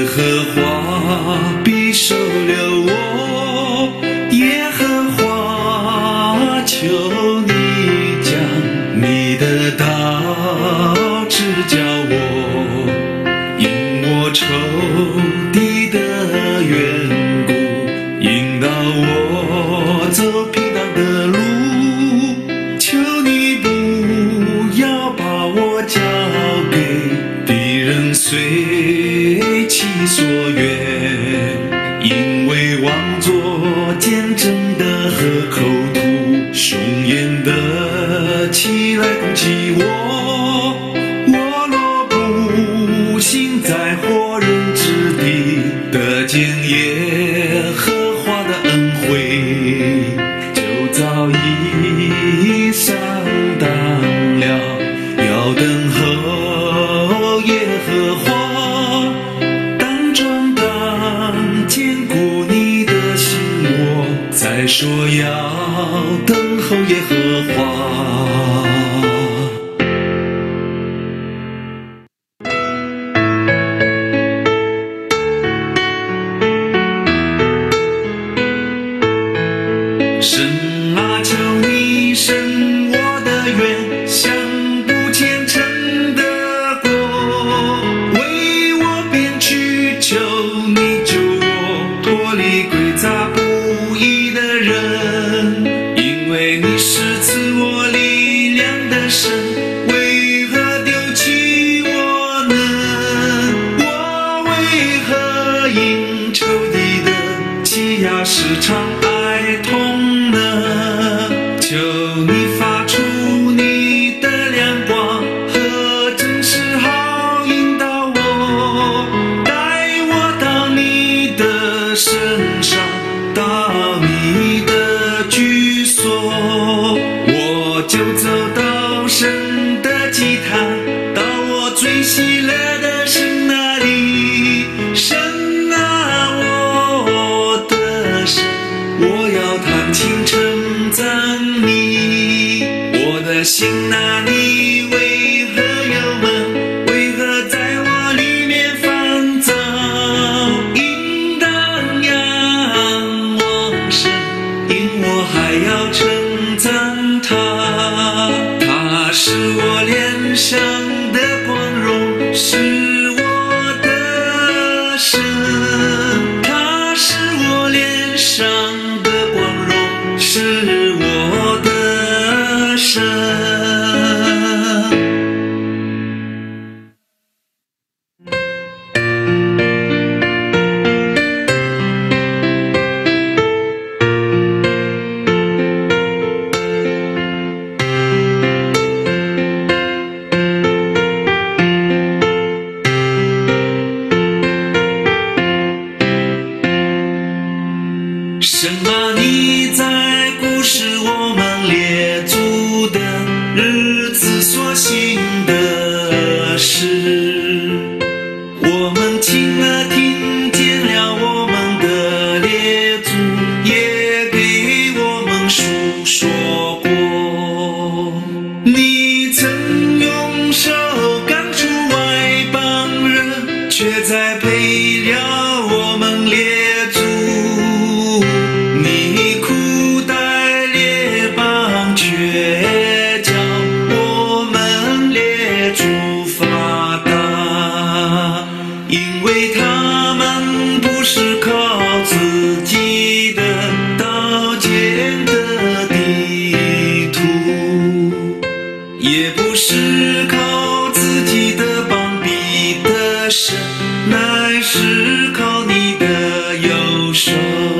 耶和华必收留我，耶和华，求你将你的道指教我，因我仇敌的缘故，引导我走平坦的路，求你不要把我交给敌人随其所愿，因为妄作见证的和口吐凶言的起来攻击我，我若不幸在活人之地得见耶和华的恩惠，就早已上当了，要等候耶和华，当壮胆坚固你的心窝，再说要等候耶和华。神啊，求你伸我的愿，向不虔诚的国，为我编曲，求你救我脱离诡诈不义的人，因为你是赐我力量的神，为何丢弃我呢？我为何因仇敌的欺压时常哀痛呢？求你发出你的亮光和真实好引导我，带我到你的身上，到你的居所，我就走到神的祭坛，到我最喜乐的神那里。神啊，我的神，我要弹琴称赞你，我的心啊，你为何忧闷？为何在我里面烦躁？应当仰望神，因我还要称赞他，他是我脸上的光荣，是我的神，他是我脸上的光荣，是我的神。神啊，你在古时我们列祖的日子所行的事，我们亲耳听见了，我们的列祖也给我们述说过。你曾用手赶出外邦人，却栽培了我们列祖。你苦待列邦，却叫我们列祖发达，因为他们不是靠自己的刀剑的地图，也不是靠自己的膀臂的神，乃是靠你的右手。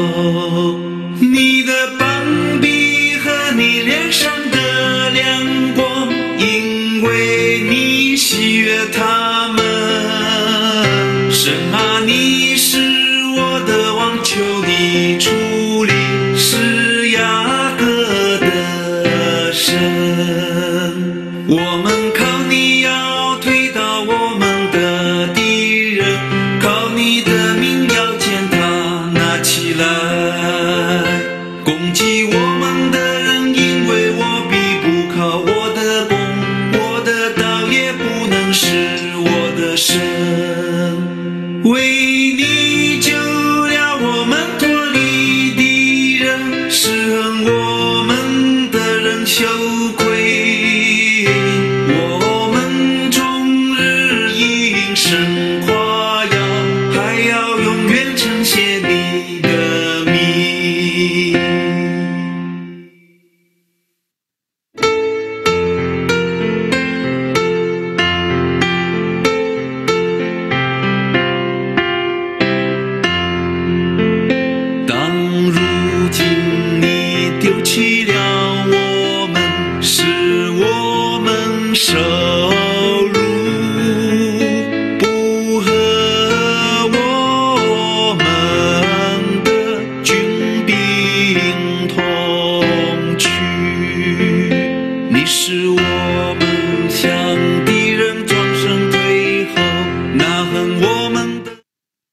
你的膀臂和你脸上的亮光，因为你喜悦他们。神啊，你是我的王，求你处理是雅各的神。我们靠你要推倒我们的敌人，靠你的名要将他拿起来，攻击我们的人，因为我必不靠我的弓，我的刀也不能是我的神。为你救了我们脱离敌人，是恨我们的人羞愧。我们终日因神夸耀，还要永远称谢你的名。当如今你丢弃了我们，使我们受辱，不和我们的军兵同去，你使我们向敌人转身退后，那恨我们的。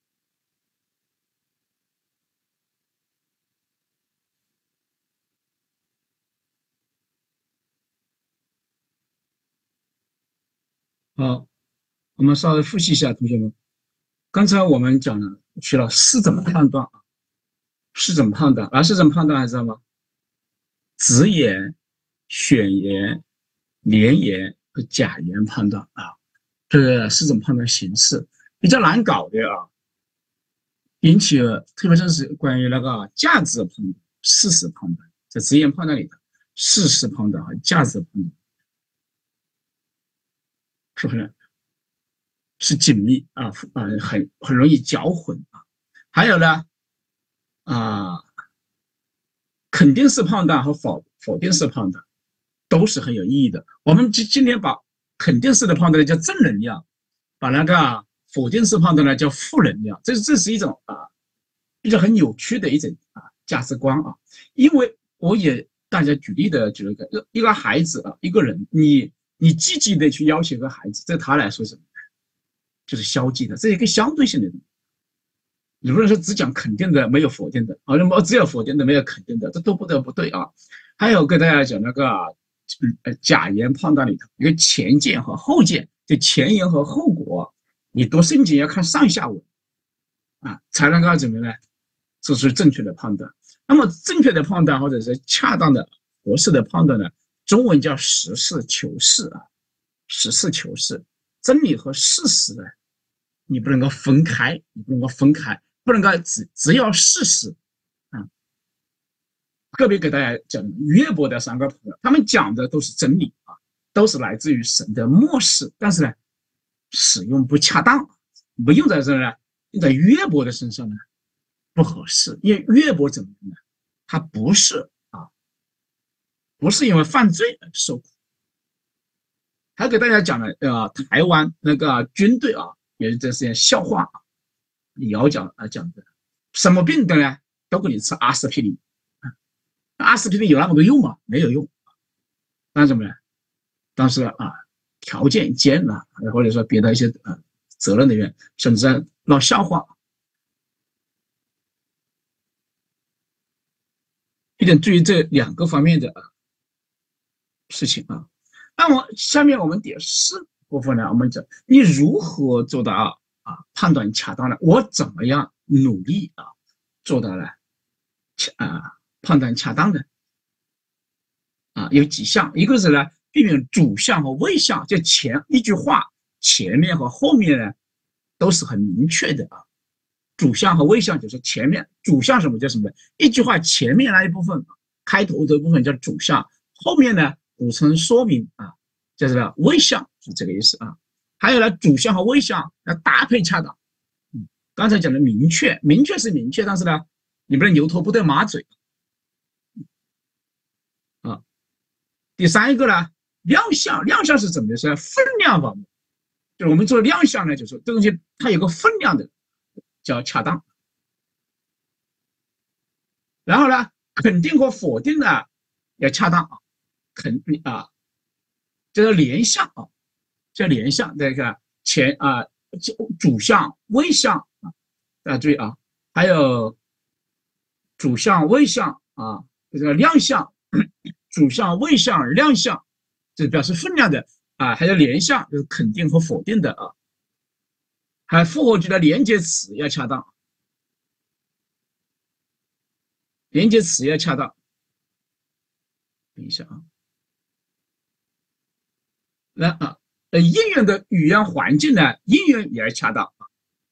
好，我们稍微复习一下，同学们。刚才我们讲了学了四种判断啊，四种判断，哪四种判断还知道吗？子言、选言、连言和假言判断啊，这四种判断形式比较难搞的啊，引起特别是关于那个价值判断、事实判断，在子言判断里头，事实判断和价值判断。是不是？是紧密啊，很容易搅混啊。还有呢，肯定式判断和否定式判断都是很有意义的。我们今天把肯定式的判断叫正能量，把那个否定式判断呢叫负能量。这是一种比较很扭曲的一种价值观啊。因为我也大家举例的举了一个孩子啊，一个人你积极的去要求一个孩子，对他来说是什么？就是消极的，这是一个相对性的东西。你不能说只讲肯定的，没有否定的，只有否定的，没有肯定的，这都不对啊。还有跟大家讲那个假言判断里头，一个前件和后件，就前言和后果，你读圣经要看上下文啊，才能够怎么呢？做出正确的判断。那么正确的判断或者是恰当的、合适的判断呢？中文叫实事求是啊，实事求是，真理和事实呢，你不能够分开，不能够只要事实啊。特别给大家讲约伯的三个朋友，他们讲的都是真理啊，都是来自于神的默示，但是呢，使用不恰当，不用在这呢，用在约伯的身上呢不合适，因为约伯怎么样呢？他不是因为犯罪而受苦。还给大家讲了台湾那个军队啊，也是这些笑话啊，姚讲的，什么病的呢？都给你吃阿司匹林，阿司匹林有那么多用吗？没有用。但什么呢？当时条件艰难，或者说别的一些责任的原因，甚至闹笑话。一点注意这两个方面的事情啊。那么下面我们第四部分呢，我们讲你如何做到判断恰当呢？我怎么样努力做到了判断恰当的有几项，一个是呢避免主项和谓项，就一句话前面和后面呢都是很明确的主项和谓项就是前面，主项什么叫什么？一句话前面那一部分，开头的部分叫主项，后面呢补充说明叫做谓项，是这个意思啊。还有呢，主项和谓项要搭配恰当。刚才讲的明确是明确，但是呢，你不能牛头不对马嘴第三一个呢，亮相是怎么说？分量方面，就是我们做亮相呢，就是这东西它有个分量的。叫恰当，然后呢，肯定和否定呢要恰当叫连项叫连项，这个主项、谓项大家注意还有主项、谓项这个亮项，主项、谓项、亮项，这表示分量的还有连项，就是肯定和否定的还复合句的连接词要恰当，连接词要恰当。等一下啊，应用的语言环境呢，应用也要恰当啊。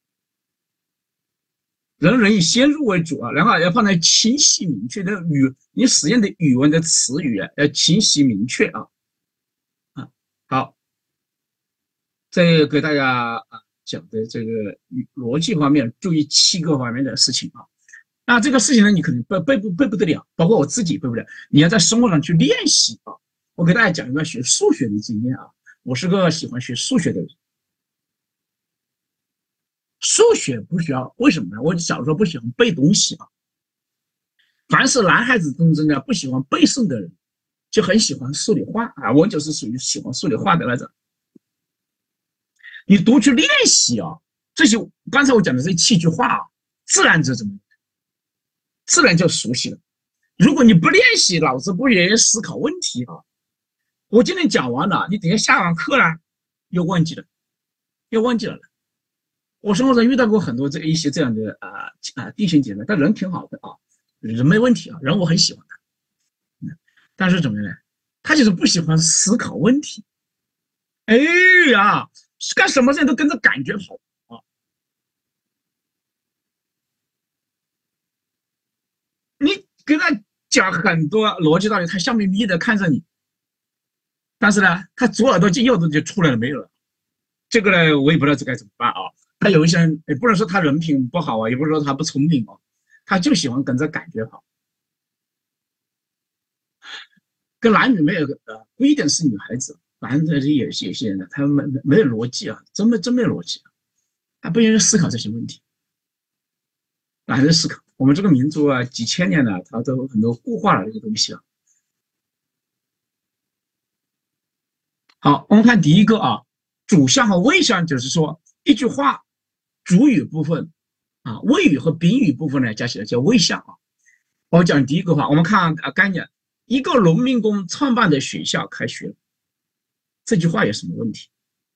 人以先入为主啊，然后要放在清晰明确的你使用的语文的词语要清晰明确啊。好，这给大家讲的这个逻辑方面，注意7个方面的事情啊。那这个事情呢，你可能背不得了，包括我自己背不了，你要在生活上去练习啊。我给大家讲一个学数学的经验啊，我是个喜欢学数学的人。数学不需要，为什么呢？我小时候不喜欢背东西啊。凡是男孩子当中呢不喜欢背诵的人，就很喜欢数理化啊。我就是属于喜欢数理化的那种。你多去练习啊，这些刚才我讲的这7句话啊，自然就怎么，自然就熟悉了。如果你不练习，脑子不愿意思考问题啊，我今天讲完了，你等下下完课呢，又忘记了。我生活中遇到过很多一些这样的弟兄姐妹，他人挺好的啊，人没问题啊，人我很喜欢他，但是怎么样呢？他就是不喜欢思考问题。哎呀，干什么事情都跟着感觉跑啊！你跟他讲很多逻辑道理，他笑眯眯的看着你，但是呢，他左耳朵进右耳朵就出来了没有了。这个呢，我也不知道这该怎么办啊。他有一些人也不能说他人品不好啊，也不是说他不聪明啊，他就喜欢跟着感觉跑。跟男女没有不一定是女孩子，男的有些人呢，他没有逻辑啊，真没有逻辑啊，他不愿意思考这些问题，懒得思考。我们这个民族啊，几千年了，他都有很多固化了这个东西啊。好，我们看第一个啊，主项和谓项，就是说一句话主语部分啊，谓语和宾语部分呢加起来叫谓项啊。我讲第一个话，我们看概念，一个农民工创办的学校开学了，这句话有什么问题？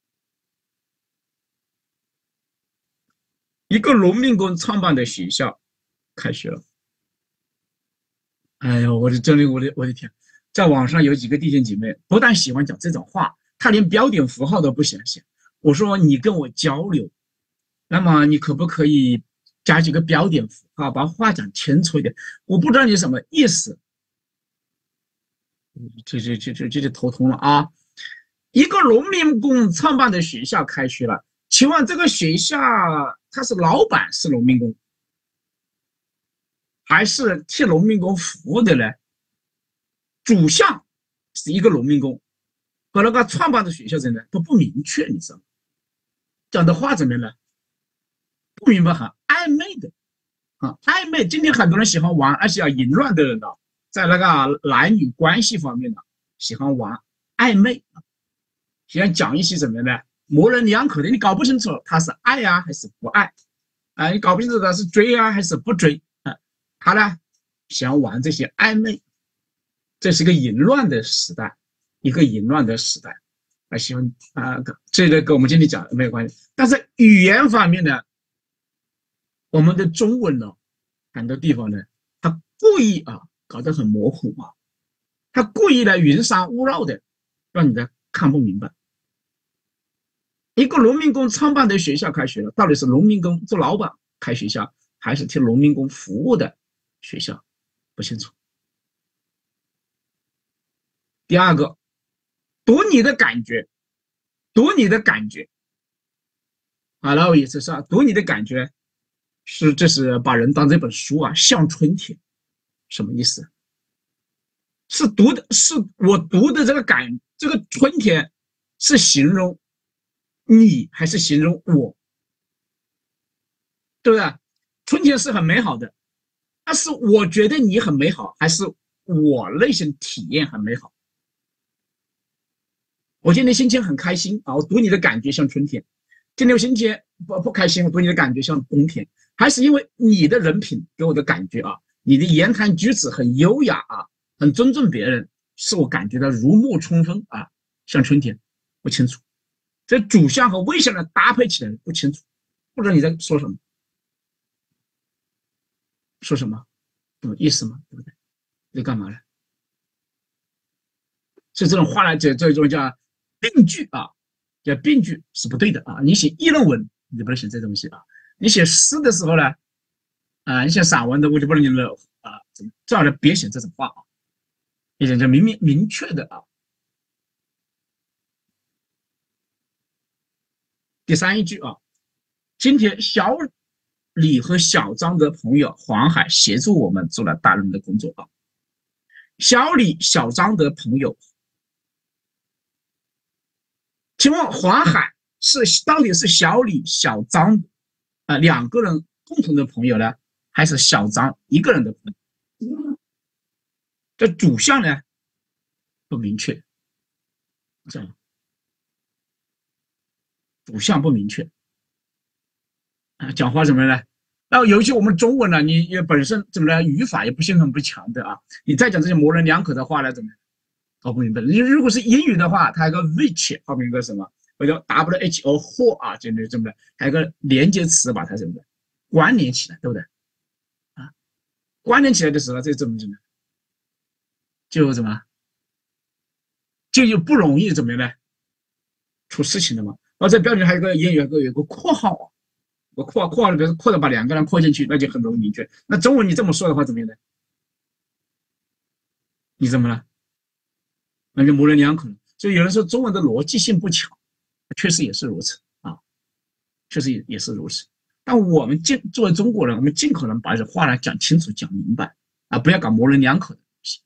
一个农民工创办的学校开学了。哎呦，我的天，在网上有几个弟兄姐妹不但喜欢讲这种话，他连标点符号都不想写。我说你跟我交流，那么你可不可以加几个标点符号，把话讲清楚一点？我不知道你什么意思，这头痛了啊！一个农民工创办的学校开学了，请问这个学校他是老板是农民工，还是替农民工服务的呢？主项是一个农民工，和那个创办的学校人呢都不明确，你知道吗？讲的话怎么样呢？不明白，很暧昧的啊，暧昧。今天很多人喜欢玩，而且要淫乱的人呢，在那个男女关系方面呢，喜欢玩暧昧啊，喜欢讲一些什么呢？模棱两可的，你搞不清楚他是爱啊还是不爱啊，你搞不清楚他是追啊还是不追啊，他呢喜欢玩这些暧昧。这是一个淫乱的时代，一个淫乱的时代。喜欢这个跟我们今天讲的没有关系。但是语言方面呢，我们的中文呢，很多地方呢，他故意搞得很模糊啊，他故意的云山雾绕的，让你看不明白。一个农民工创办的学校开学了，到底是农民工做老板开学校，还是替农民工服务的学校？不清楚。第二个，读你的感觉，读你的感觉。好了，我意思是读你的感觉这是把人当这本书啊，像春天，什么意思？是我读的这个春天是形容你还是形容我？对不对？春天是很美好的，但是我觉得你很美好，还是我内心体验很美好？我今天心情很开心啊，我读你的感觉像春天。今天我心情不开心，我读你的感觉像冬天。还是因为你的人品给我的感觉啊，你的言谈举止很优雅啊，很尊重别人，使我感觉到如沐春风啊，像春天。不清楚，这主项和谓项的搭配起来不清楚。 不知道你在说什么，说什么，懂意思吗？对不对？你干嘛呢？所以这种话呢，这种叫病句啊，叫病句是不对的啊。你写议论文，你就不能写这东西啊。你写诗的时候呢，你写散文的，我就不能用了啊，最好呢别写这种话啊，一点就明确的啊。第3句啊，今天小李和小张的朋友黄海协助我们做了大量的工作啊。小李、小张的朋友，请问黄海到底是小李、小张2个人共同的朋友呢，还是小张1个人的朋友？这主项呢不明确，这样主项不明确讲话怎么呢？那尤其我们中文呢，你也本身怎么呢？语法也不是很不强的啊。你再讲这些模棱两可的话呢，怎么搞不明白？你如果是英语的话，它有个 which 后面一个什么，或者 who 或啊，这么的，还有个连接词把它什么的关联起来，对不对？啊，关联起来的时候，这怎么就怎么就不容易怎么样呢？出事情的嘛。然后这标准还有个英语有个括号啊。我括号比如说括的把2个人括进去，那就很容易明确。那中文你这么说的话，怎么样呢？你怎么了？那就模棱两可了。所以有人说中文的逻辑性不强，确实也是如此啊，确实也是如此。但我们作为中国人，我们尽可能把这话呢讲清楚、讲明白啊，不要搞模棱两可的东西。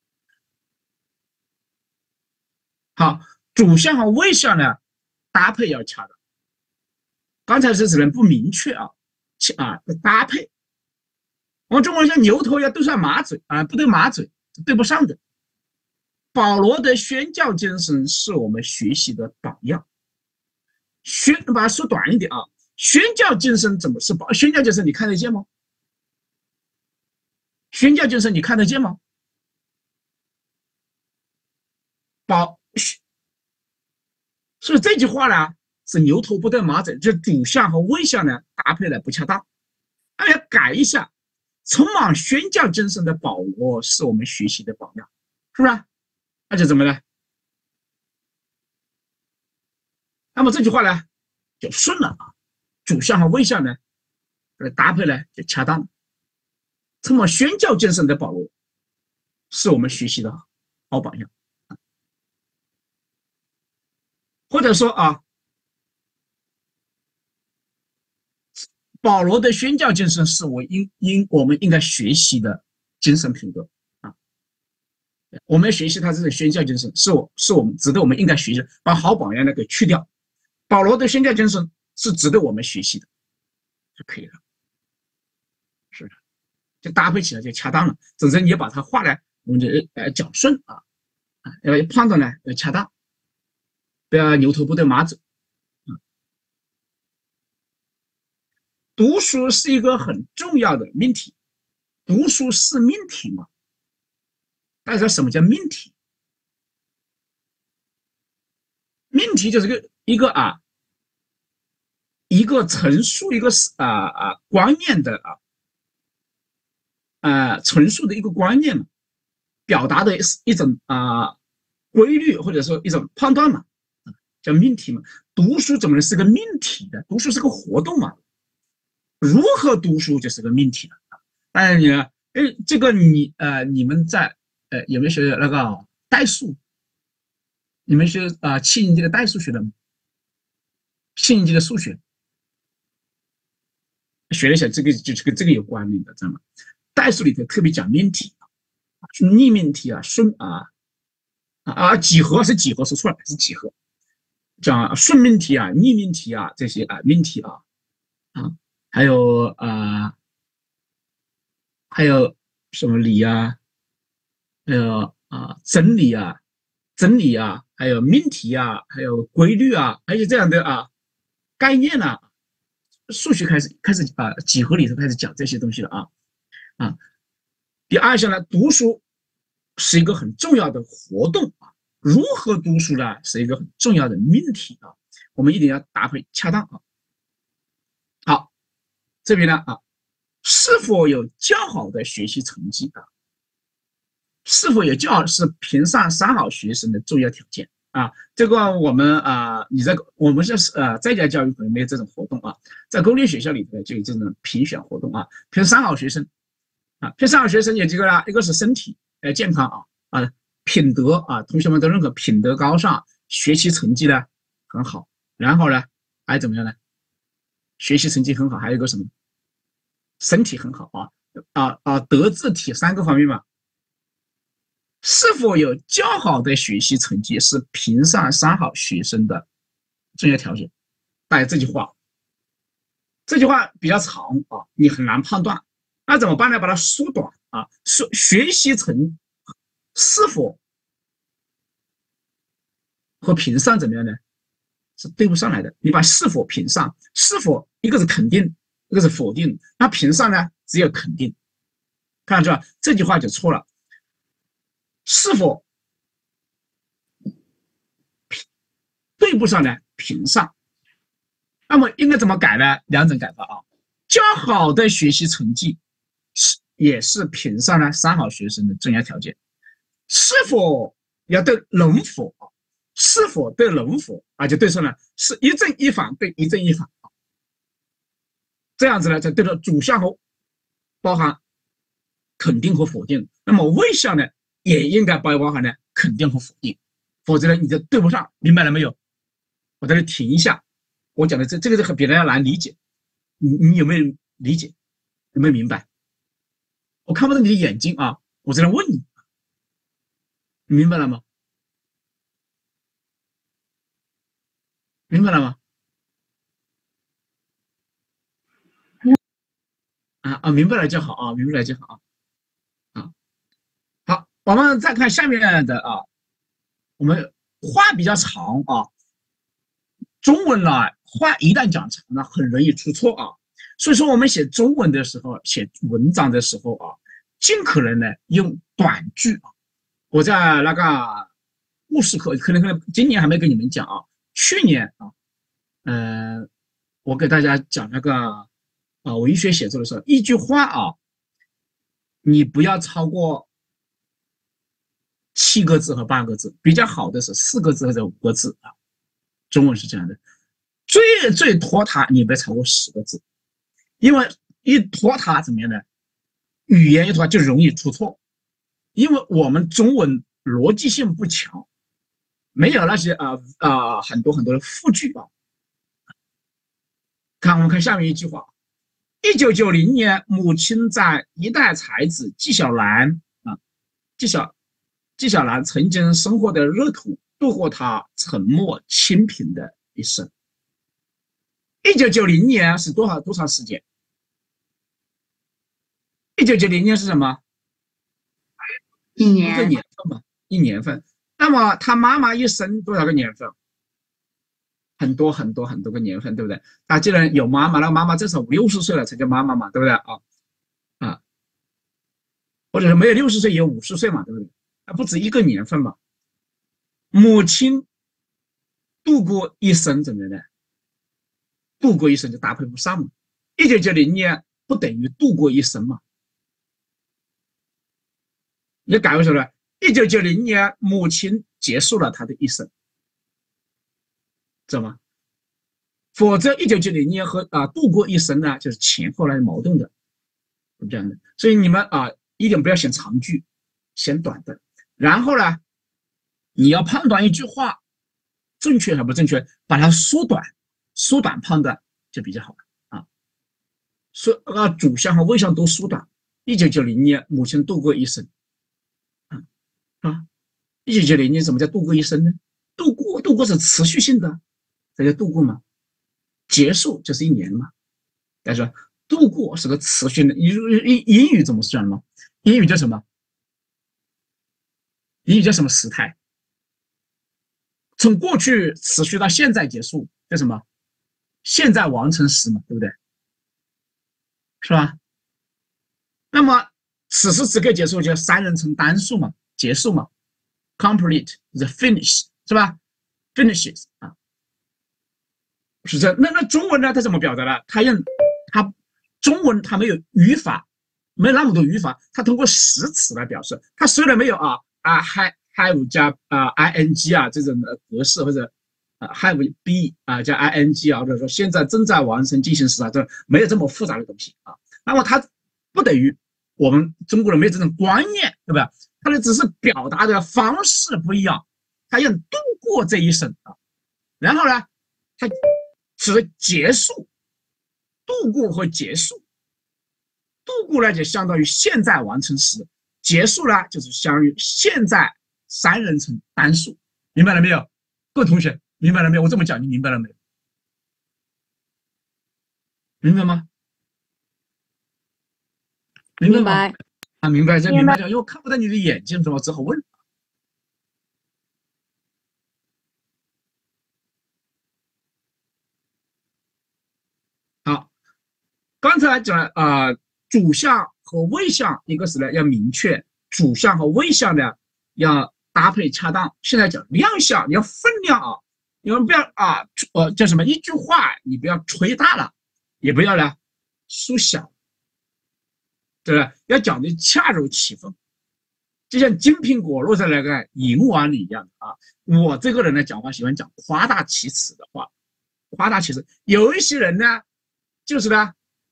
好，主项和谓项呢搭配要恰当。刚才是只能不明确啊，搭配。我们中国人像牛头要对上马嘴啊，不对马嘴对不上的。保罗的宣教精神是我们学习的榜样。把它说短一点啊，宣教精神怎么是宣教精神？你看得见吗？宣教精神你看得见吗？所以这句话呢？是牛头不对马嘴，这主项和谓项呢搭配的不恰当，要改一下。充满宣教精神的保罗是我们学习的榜样，是不是？那就怎么呢？那么这句话呢就顺了啊，主项和谓项呢搭配呢就恰当了。充满宣教精神的保罗是我们学习的好榜样，或者说啊。保罗的宣教精神是我们应该学习的精神品格啊！我们要学习他这个宣教精神，是我们值得我们应该学习的，把好榜样呢给去掉。保罗的宣教精神是值得我们学习的，就可以了，是的，就搭配起来就恰当了。总之，你把他话呢，我们就讲顺啊，要判断呢要恰当，不要牛头不对马嘴。读书是一个很重要的命题，读书是命题吗？大家知道什么叫命题？命题就是一个陈述一个观念的陈述的一个观念嘛，表达的一种规律或者说一种判断嘛，叫命题嘛。读书怎么能是个命题的？读书是个活动嘛。如何读书就是个命题了。当然你呢，这个你们在有没有学那个代数？你们学7年级的代数学的吗？7年级的数学学了一下，这个就是跟这个有关联的，知道吗？代数里头特别讲命题，逆命题啊，几何是几何，说错了是几何，讲顺命题啊、逆命题啊这些命题啊。还有什么理啊，还有真理啊，还有命题啊，还有规律啊，还有这样的概念啊，数学开始几何里头开始讲这些东西了啊。第二项呢，读书是一个很重要的活动啊，如何读书呢是一个很重要的命题啊，我们一定要搭配恰当啊。 这边呢是否有较好的学习成绩是否有较好是评上三好学生的重要条件这个我们我们是在家教育可能没有这种活动在公立学校里头就有这种评选活动评三好学生评三好学生有几个呢？一个是身体健康品德同学们都认可品德高尚，学习成绩呢很好，然后呢还怎么样呢？学习成绩很好，还有一个什么？身体很好德智体3个方面嘛。是否有较好的学习成绩是评上三好学生的重要条件。大家这句话比较长你很难判断，那怎么办呢？把它缩短学习成是否和评上怎么样呢？是对不上来的。你把是否评上，是否一个是肯定，一个是否定，那评上呢只有肯定。看到这这句话就错了。是否对不上呢？评上。那么应该怎么改呢？两种改法较好的学习成绩也是评上呢三好学生的重要条件。是否要对能否是否对能否就对上了，是一正一反对一正一反这样子呢才对到主项和包含肯定和否定。那么谓项呢也应该包含呢肯定和否定，否则呢你就对不上。明白了没有？我在这停一下，我讲的这个比较难理解，你有没有理解？有没有明白？我看不到你的眼睛我在那问你，你明白了吗？明白了吗？明白了就好明白了就好好，我们再看下面的我们话比较长中文呢话一旦讲长了很容易出错所以说我们写中文的时候，写文章的时候尽可能呢用短句我在那个故事课可能今年还没跟你们讲去年我给大家讲那个文学写作的时候，一句话你不要超过7个字和8个字，比较好的是4个字或者5个字中文是这样的，最拖沓你不要超过10个字，因为一拖沓怎么样呢？语言一拖沓就容易出错，因为我们中文逻辑性不强，没有那些很多的复句我们看下面一句话：1990年，母亲在一代才子纪晓岚纪晓岚曾经生活的热土，度过他沉默清贫的一生。1990年是多长时间？1990年是什么？ 一个年份嘛，一年份。那么他妈妈一生多少个年份？很多个年份，对不对？既然有妈妈，那妈妈至少50岁了才叫妈妈嘛，对不对或者是没有60岁也有50岁嘛，对不对？不止一个年份嘛。母亲度过一生怎么样呢？度过一生就搭配不上嘛。1990年不等于度过一生嘛？你改为什么呢？1990年母亲结束了她的一生，知道吗？否则1990年和度过一生呢，就是前后来矛盾的，是这样的。所以你们一定不要选长句，选短的。然后呢，你要判断一句话正确还不正确，把它缩短判断就比较好了主项和谓项都缩短。1990年母亲度过一生1990年什么叫度过一生呢？度过是持续性的，这叫度过嘛。结束就是1年嘛。但是度过是个持续的。英语怎么算吗？英语叫什么？英语叫什么时态？从过去持续到现在结束叫什么？现在完成时嘛，对不对？是吧？那么此时此刻结束就3人称单数嘛，结束嘛 ，complete the finish 是吧 ？finishes 是这。那中文呢？它怎么表达的？它中文它没有语法，没有那么多语法，它通过实词来表示。它虽然没有have 加ing 啊这种的格式，或者have be 加 ing 或者说现在正在完成进行时这没有这么复杂的东西啊。那么它不等于我们中国人没有这种观念，对吧？它的只是表达的方式不一样，它要度过这一生啊。然后呢，它是结束，度过和结束。度过呢就相当于现在完成时，结束呢就是相当于现在三人称单数，明白了没有？各位同学明白了没有？我这么讲你明白了没有？明白吗？明白吗？明白这明白了，因为我看不到你的眼睛，所以我只好问。好，刚才讲了主项和谓项，一个是呢要明确，主项和谓项呢要搭配恰当。现在讲量项，你要分量啊，你们不要叫什么？一句话你不要吹大了，也不要呢缩小，对吧？要讲的恰如其分，就像金苹果落在那个银碗里一样啊。我这个人呢讲话喜欢讲夸大其词的话，夸大其词。有一些人呢，就是呢。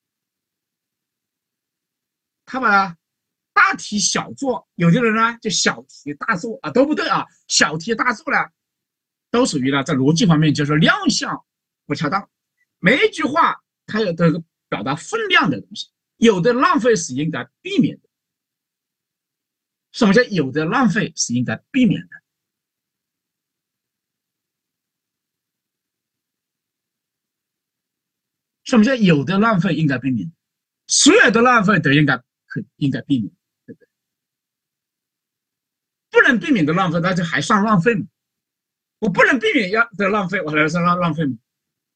他把大题小做，有的人呢就小题大做啊，都不对啊。小题大做呢，都属于呢在逻辑方面就是量项不恰当。每一句话它有这个表达分量的东西，有的浪费是应该避免的。什么叫有的浪费是应该避免的？什么叫有的浪费应该避免？所有的浪费都应该避免，对不对？不能避免的浪费，那就还算浪费吗？我不能避免的浪费，我还算浪费吗？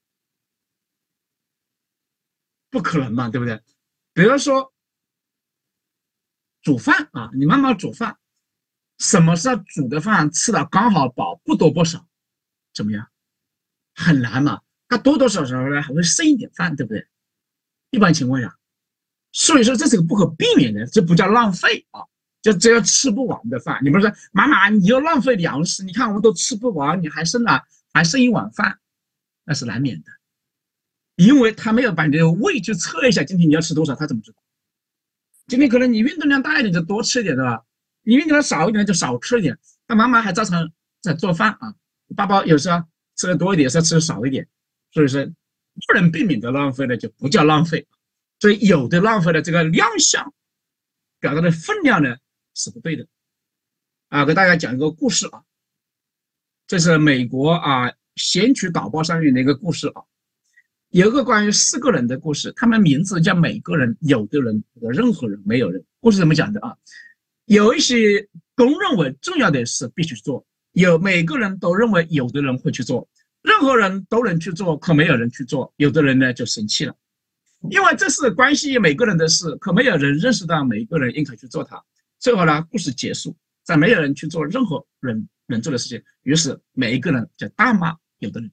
不可能嘛，对不对？比如说煮饭啊，你妈妈煮饭，什么时候煮的饭吃的刚好饱，不多不少，怎么样？很难嘛，它多多少少呢还会剩一点饭，对不对？一般情况下。所以说这是个不可避免的，这不叫浪费啊，就只要吃不完的饭。你们说妈妈你又浪费粮食，你看我们都吃不完，你还剩一碗饭，那是难免的，因为他没有把你的胃去测一下今天你要吃多少，他怎么知道？今天可能你运动量大一点就多吃一点，对吧？你运动量少一点就少吃一点。那妈妈还照常在做饭啊，爸爸有时候吃的多一点，有时候吃的少一点，所以说不能避免的浪费呢就不叫浪费。所以有的浪费的这个量项表达的分量呢是不对的啊。给大家讲一个故事啊，这是美国先驱导报上面的一个故事啊。有一个关于4个人的故事，他们名字叫每个人，有的人，任何人，没有人。故事怎么讲的啊？有一些公认为重要的事必须做，每个人都认为有的人会去做，任何人都能去做，可没有人去做，有的人呢就生气了。因为这是关系每个人的事，可没有人认识到每一个人应该去做它。最后呢，故事结束，在没有人去做任何人能做的事情，于是每一个人就大骂有的人。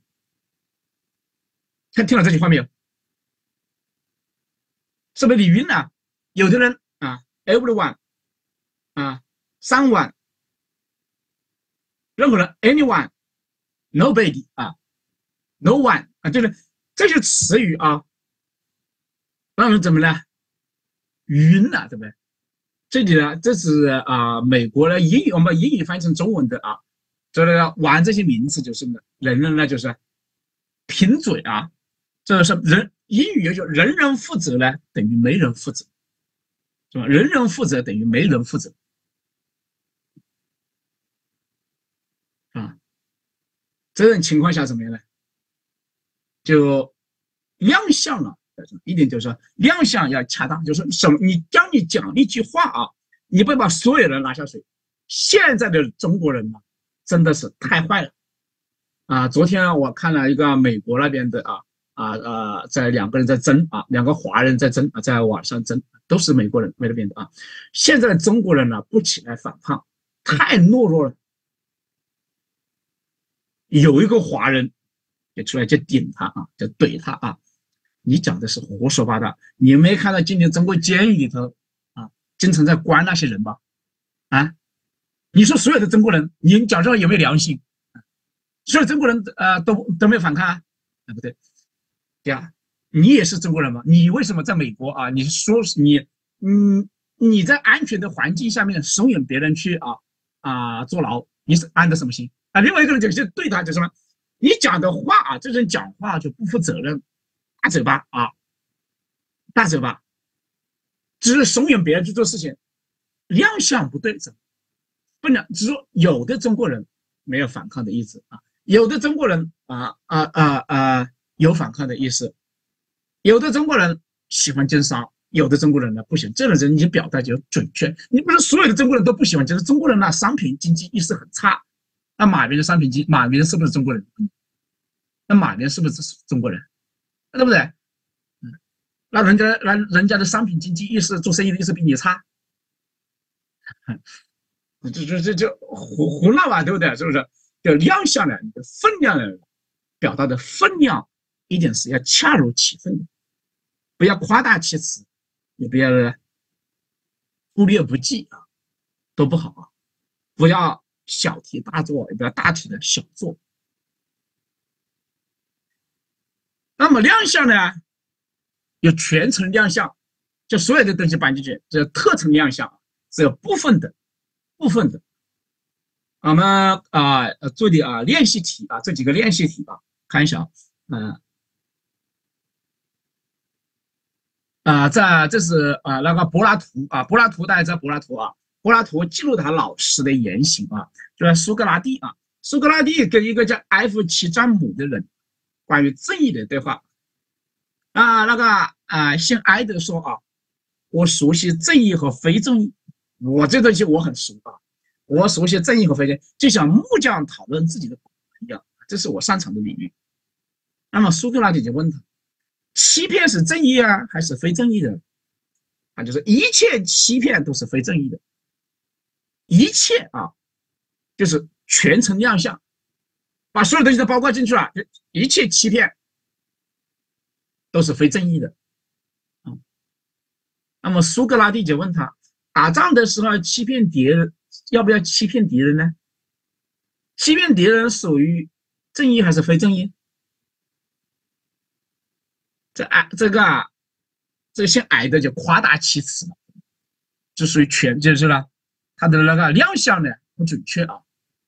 听了这句话没有？是不是你晕了？有的人everyone someone 任何人 anyone nobody no one 就是这些词语让人怎么呢？晕了，对不对？这里呢，这是美国的英语，我们把英语翻译成中文的所以呢，玩这些名词就是人呢就是贫嘴这是英语有句人人负责呢等于没人负责，是吧？人人负责等于没人负责这种情况下怎么样呢？就亮相了。一点就是说亮相要恰当，就是什么？你讲一句话你不要把所有人拉下水。现在的中国人真的是太坏了昨天我看了一个美国那边的在2个人在争2个华人在争在网上争，都是美国人那边的现在的中国人不起来反抗，太懦弱了。有一个华人也出来就顶他就怼他你讲的是胡说八道。你没看到今年中国监狱里头啊，经常在关那些人吧？啊，你说所有的中国人，你讲这有没有良心？所有中国人都没有反抗啊？不对，对啊，你也是中国人吗？你为什么在美国啊？你说你在安全的环境下面怂恿别人去坐牢，你是安的什么心啊？另外一个人就对他就什么？你讲的话啊，这人讲话就不负责任，大嘴巴啊，大嘴巴，只是怂恿别人去做事情，亮相不对，不能只说有的中国人没有反抗的意思啊，有的中国人有反抗的意思，有的中国人喜欢经商，有的中国人呢不行，这种人你表达就准确，你不是所有的中国人都不喜欢，就是中国人呢商品经济意识很差。那马云的商品经，马云是不是中国人？那马云是不是中国人？对不对？那人家的商品经济意识、做生意的意识比你差，这胡闹啊，对不对？是不是？就亮相呢，你的分量呢，表达的分量一定是要恰如其分的，不要夸大其词，也不要忽略不计啊，都不好啊，不要小题大做，也不要大题的小做。那么亮相呢，有全程亮相，就所有的东西搬进去，这特程亮相，只有部分的。我们做的练习题啊，这几个练习题啊，看一下这是那个柏拉图啊，柏拉图大家知道柏拉图啊，柏拉图记录他老师的言行啊，就是苏格拉底啊，苏格拉底跟一个叫埃夫奇詹姆的人关于正义的对话姓埃德说啊，我熟悉正义和非正义，我这东西我很熟啊，我熟悉正义和非正义，就像木匠讨论自己的狗一样，这是我擅长的领域。那么苏格拉底就问他，欺骗是正义啊，还是非正义的？就是一切欺骗都是非正义的，一切就是全程亮相，把所有东西都包括进去了，一切欺骗都是非正义的。那么苏格拉底就问他，打仗的时候欺骗敌人，要不要欺骗敌人呢？欺骗敌人属于正义还是非正义？这姓矮的就夸大其词了，就属于就是了，他的那个亮相呢不准确啊。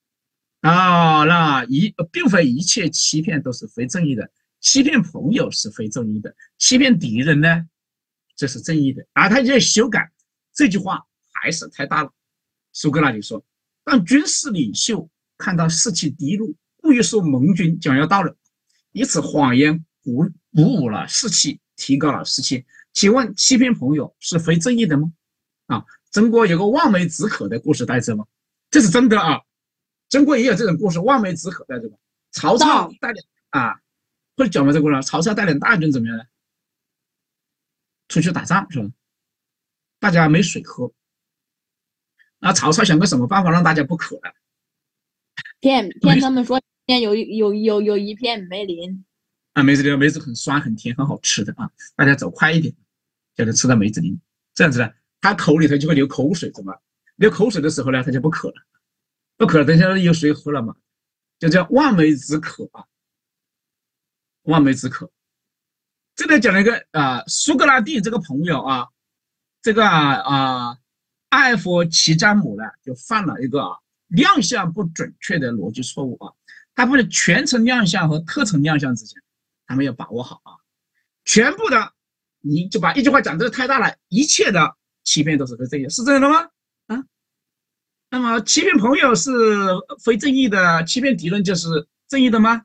并非一切欺骗都是非正义的，欺骗朋友是非正义的，欺骗敌人呢，这是正义的。他就修改这句话还是太大了。苏格拉底说，当军事领袖看到士气低落，故意说盟军将要到了，以此谎言鼓舞了士气，提高了士气。请问欺骗朋友是非正义的吗？中国有个望梅止渴的故事，大家知道吗？这是真的啊，中国也有这种故事，望梅止渴，大家知道吗？曹操带领或者讲过这个故事，曹操带领大军怎么样呢？出去打仗是吧？大家没水喝，曹操想个什么办法让大家不渴呢？ 骗他们说今天有一片梅林梅子林，梅子很酸很甜很好吃的啊，大家走快一点，就能吃到梅子林。这样子呢，他口里头就会流口水，怎么流口水的时候呢，他就不渴了，不渴了，等一下有水喝了嘛，就叫望梅止渴啊，望梅止渴。这里讲了一个苏格拉底这个朋友啊，这个艾弗奇詹姆呢，就犯了一个亮相不准确的逻辑错误啊，他不是全程亮相和特程亮相之间，他没有把握好啊，全部的你就把一句话讲得太大了，一切的欺骗都是非正义，是这样的吗？那么欺骗朋友是非正义的，欺骗敌人就是正义的吗？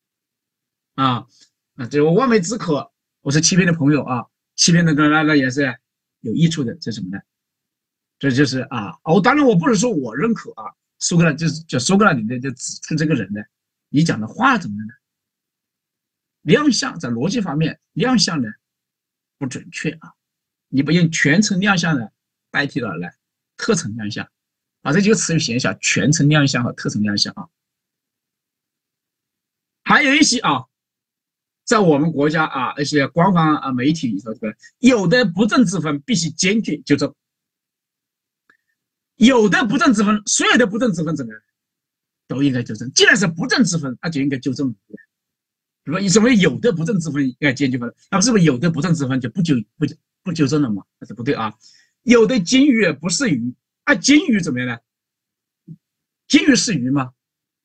这我望梅止渴，我是欺骗的朋友啊，欺骗的那也是有益处的，这是什么呢？这就是当然我不是说我认可苏格拉底就指出这个人呢，你讲的话怎么样呢？亮相在逻辑方面亮相呢不准确你不用全程亮相呢代替了特程亮相这几个词语写一下，全程亮相和特程亮相还有一些在我们国家啊，一些官方啊媒体里头，这个有的不正之风必须坚决纠正，有的不正之风，所有的不正之风怎么样都应该纠正。既然是不正之风，那就应该纠正。如果你认为有的不正之风应该坚决分，那么是不是有的不正之风就不纠正了嘛？那是不对啊。有的金鱼不是鱼啊，金鱼怎么样呢？金鱼是鱼吗？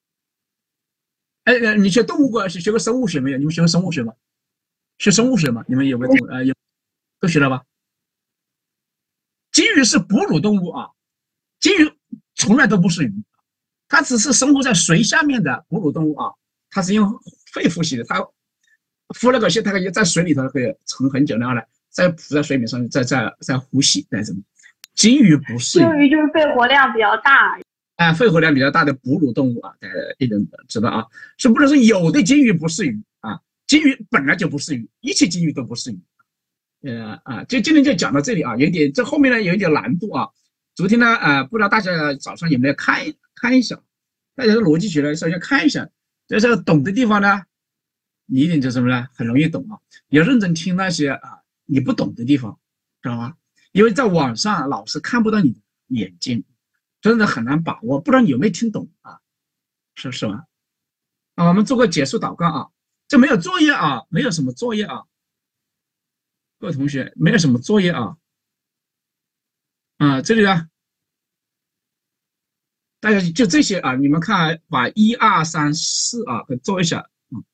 你学动物过，学过生物学没有？你们学过生物学吗？学生物学吗？你们有没有有都学了吧？金鱼是哺乳动物啊，金鱼从来都不是鱼，它只是生活在水下面的哺乳动物啊，它是用肺呼吸的，它呼了个气，它可以在水里头可以沉很久，然后呢再浮在水面上，再呼吸，那什么？金鱼不是鱼， 金鱼就是肺活量比较大。 肺活量比较大的哺乳动物啊，大家一定知道啊，是不能说有的金鱼不是鱼啊，金鱼本来就不是鱼，一切金鱼都不是鱼。就今天就讲到这里啊，有点这后面呢有一点难度啊。昨天呢，不知道大家早上有没有看一下，大家的逻辑学呢，首先看一下，在这个懂的地方呢，你一定就什么呢，很容易懂啊。要认真听那些你不懂的地方，知道吗？因为在网上老师看不到你的眼睛。真的很难把握，不知道你有没有听懂啊？是吧？我们做个结束祷告啊。这没有作业啊，没有什么作业啊，各位同学没有什么作业啊。这里呢，大家就这些啊，你们看，把1、2、3、4啊，做一下，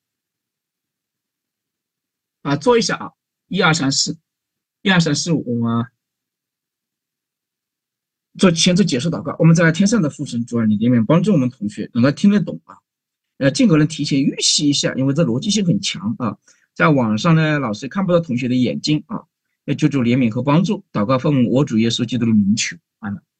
做一下啊，1、2、3、4，1、2、3、4、5，我们。先做解释祷告，我们在天上的父神，主啊，你里面帮助我们同学能够听得懂啊，尽可能提前预习一下，因为这逻辑性很强啊。在网上呢，老师看不到同学的眼睛啊，要求主怜悯和帮助，祷告奉我主耶稣基督的名求，阿门。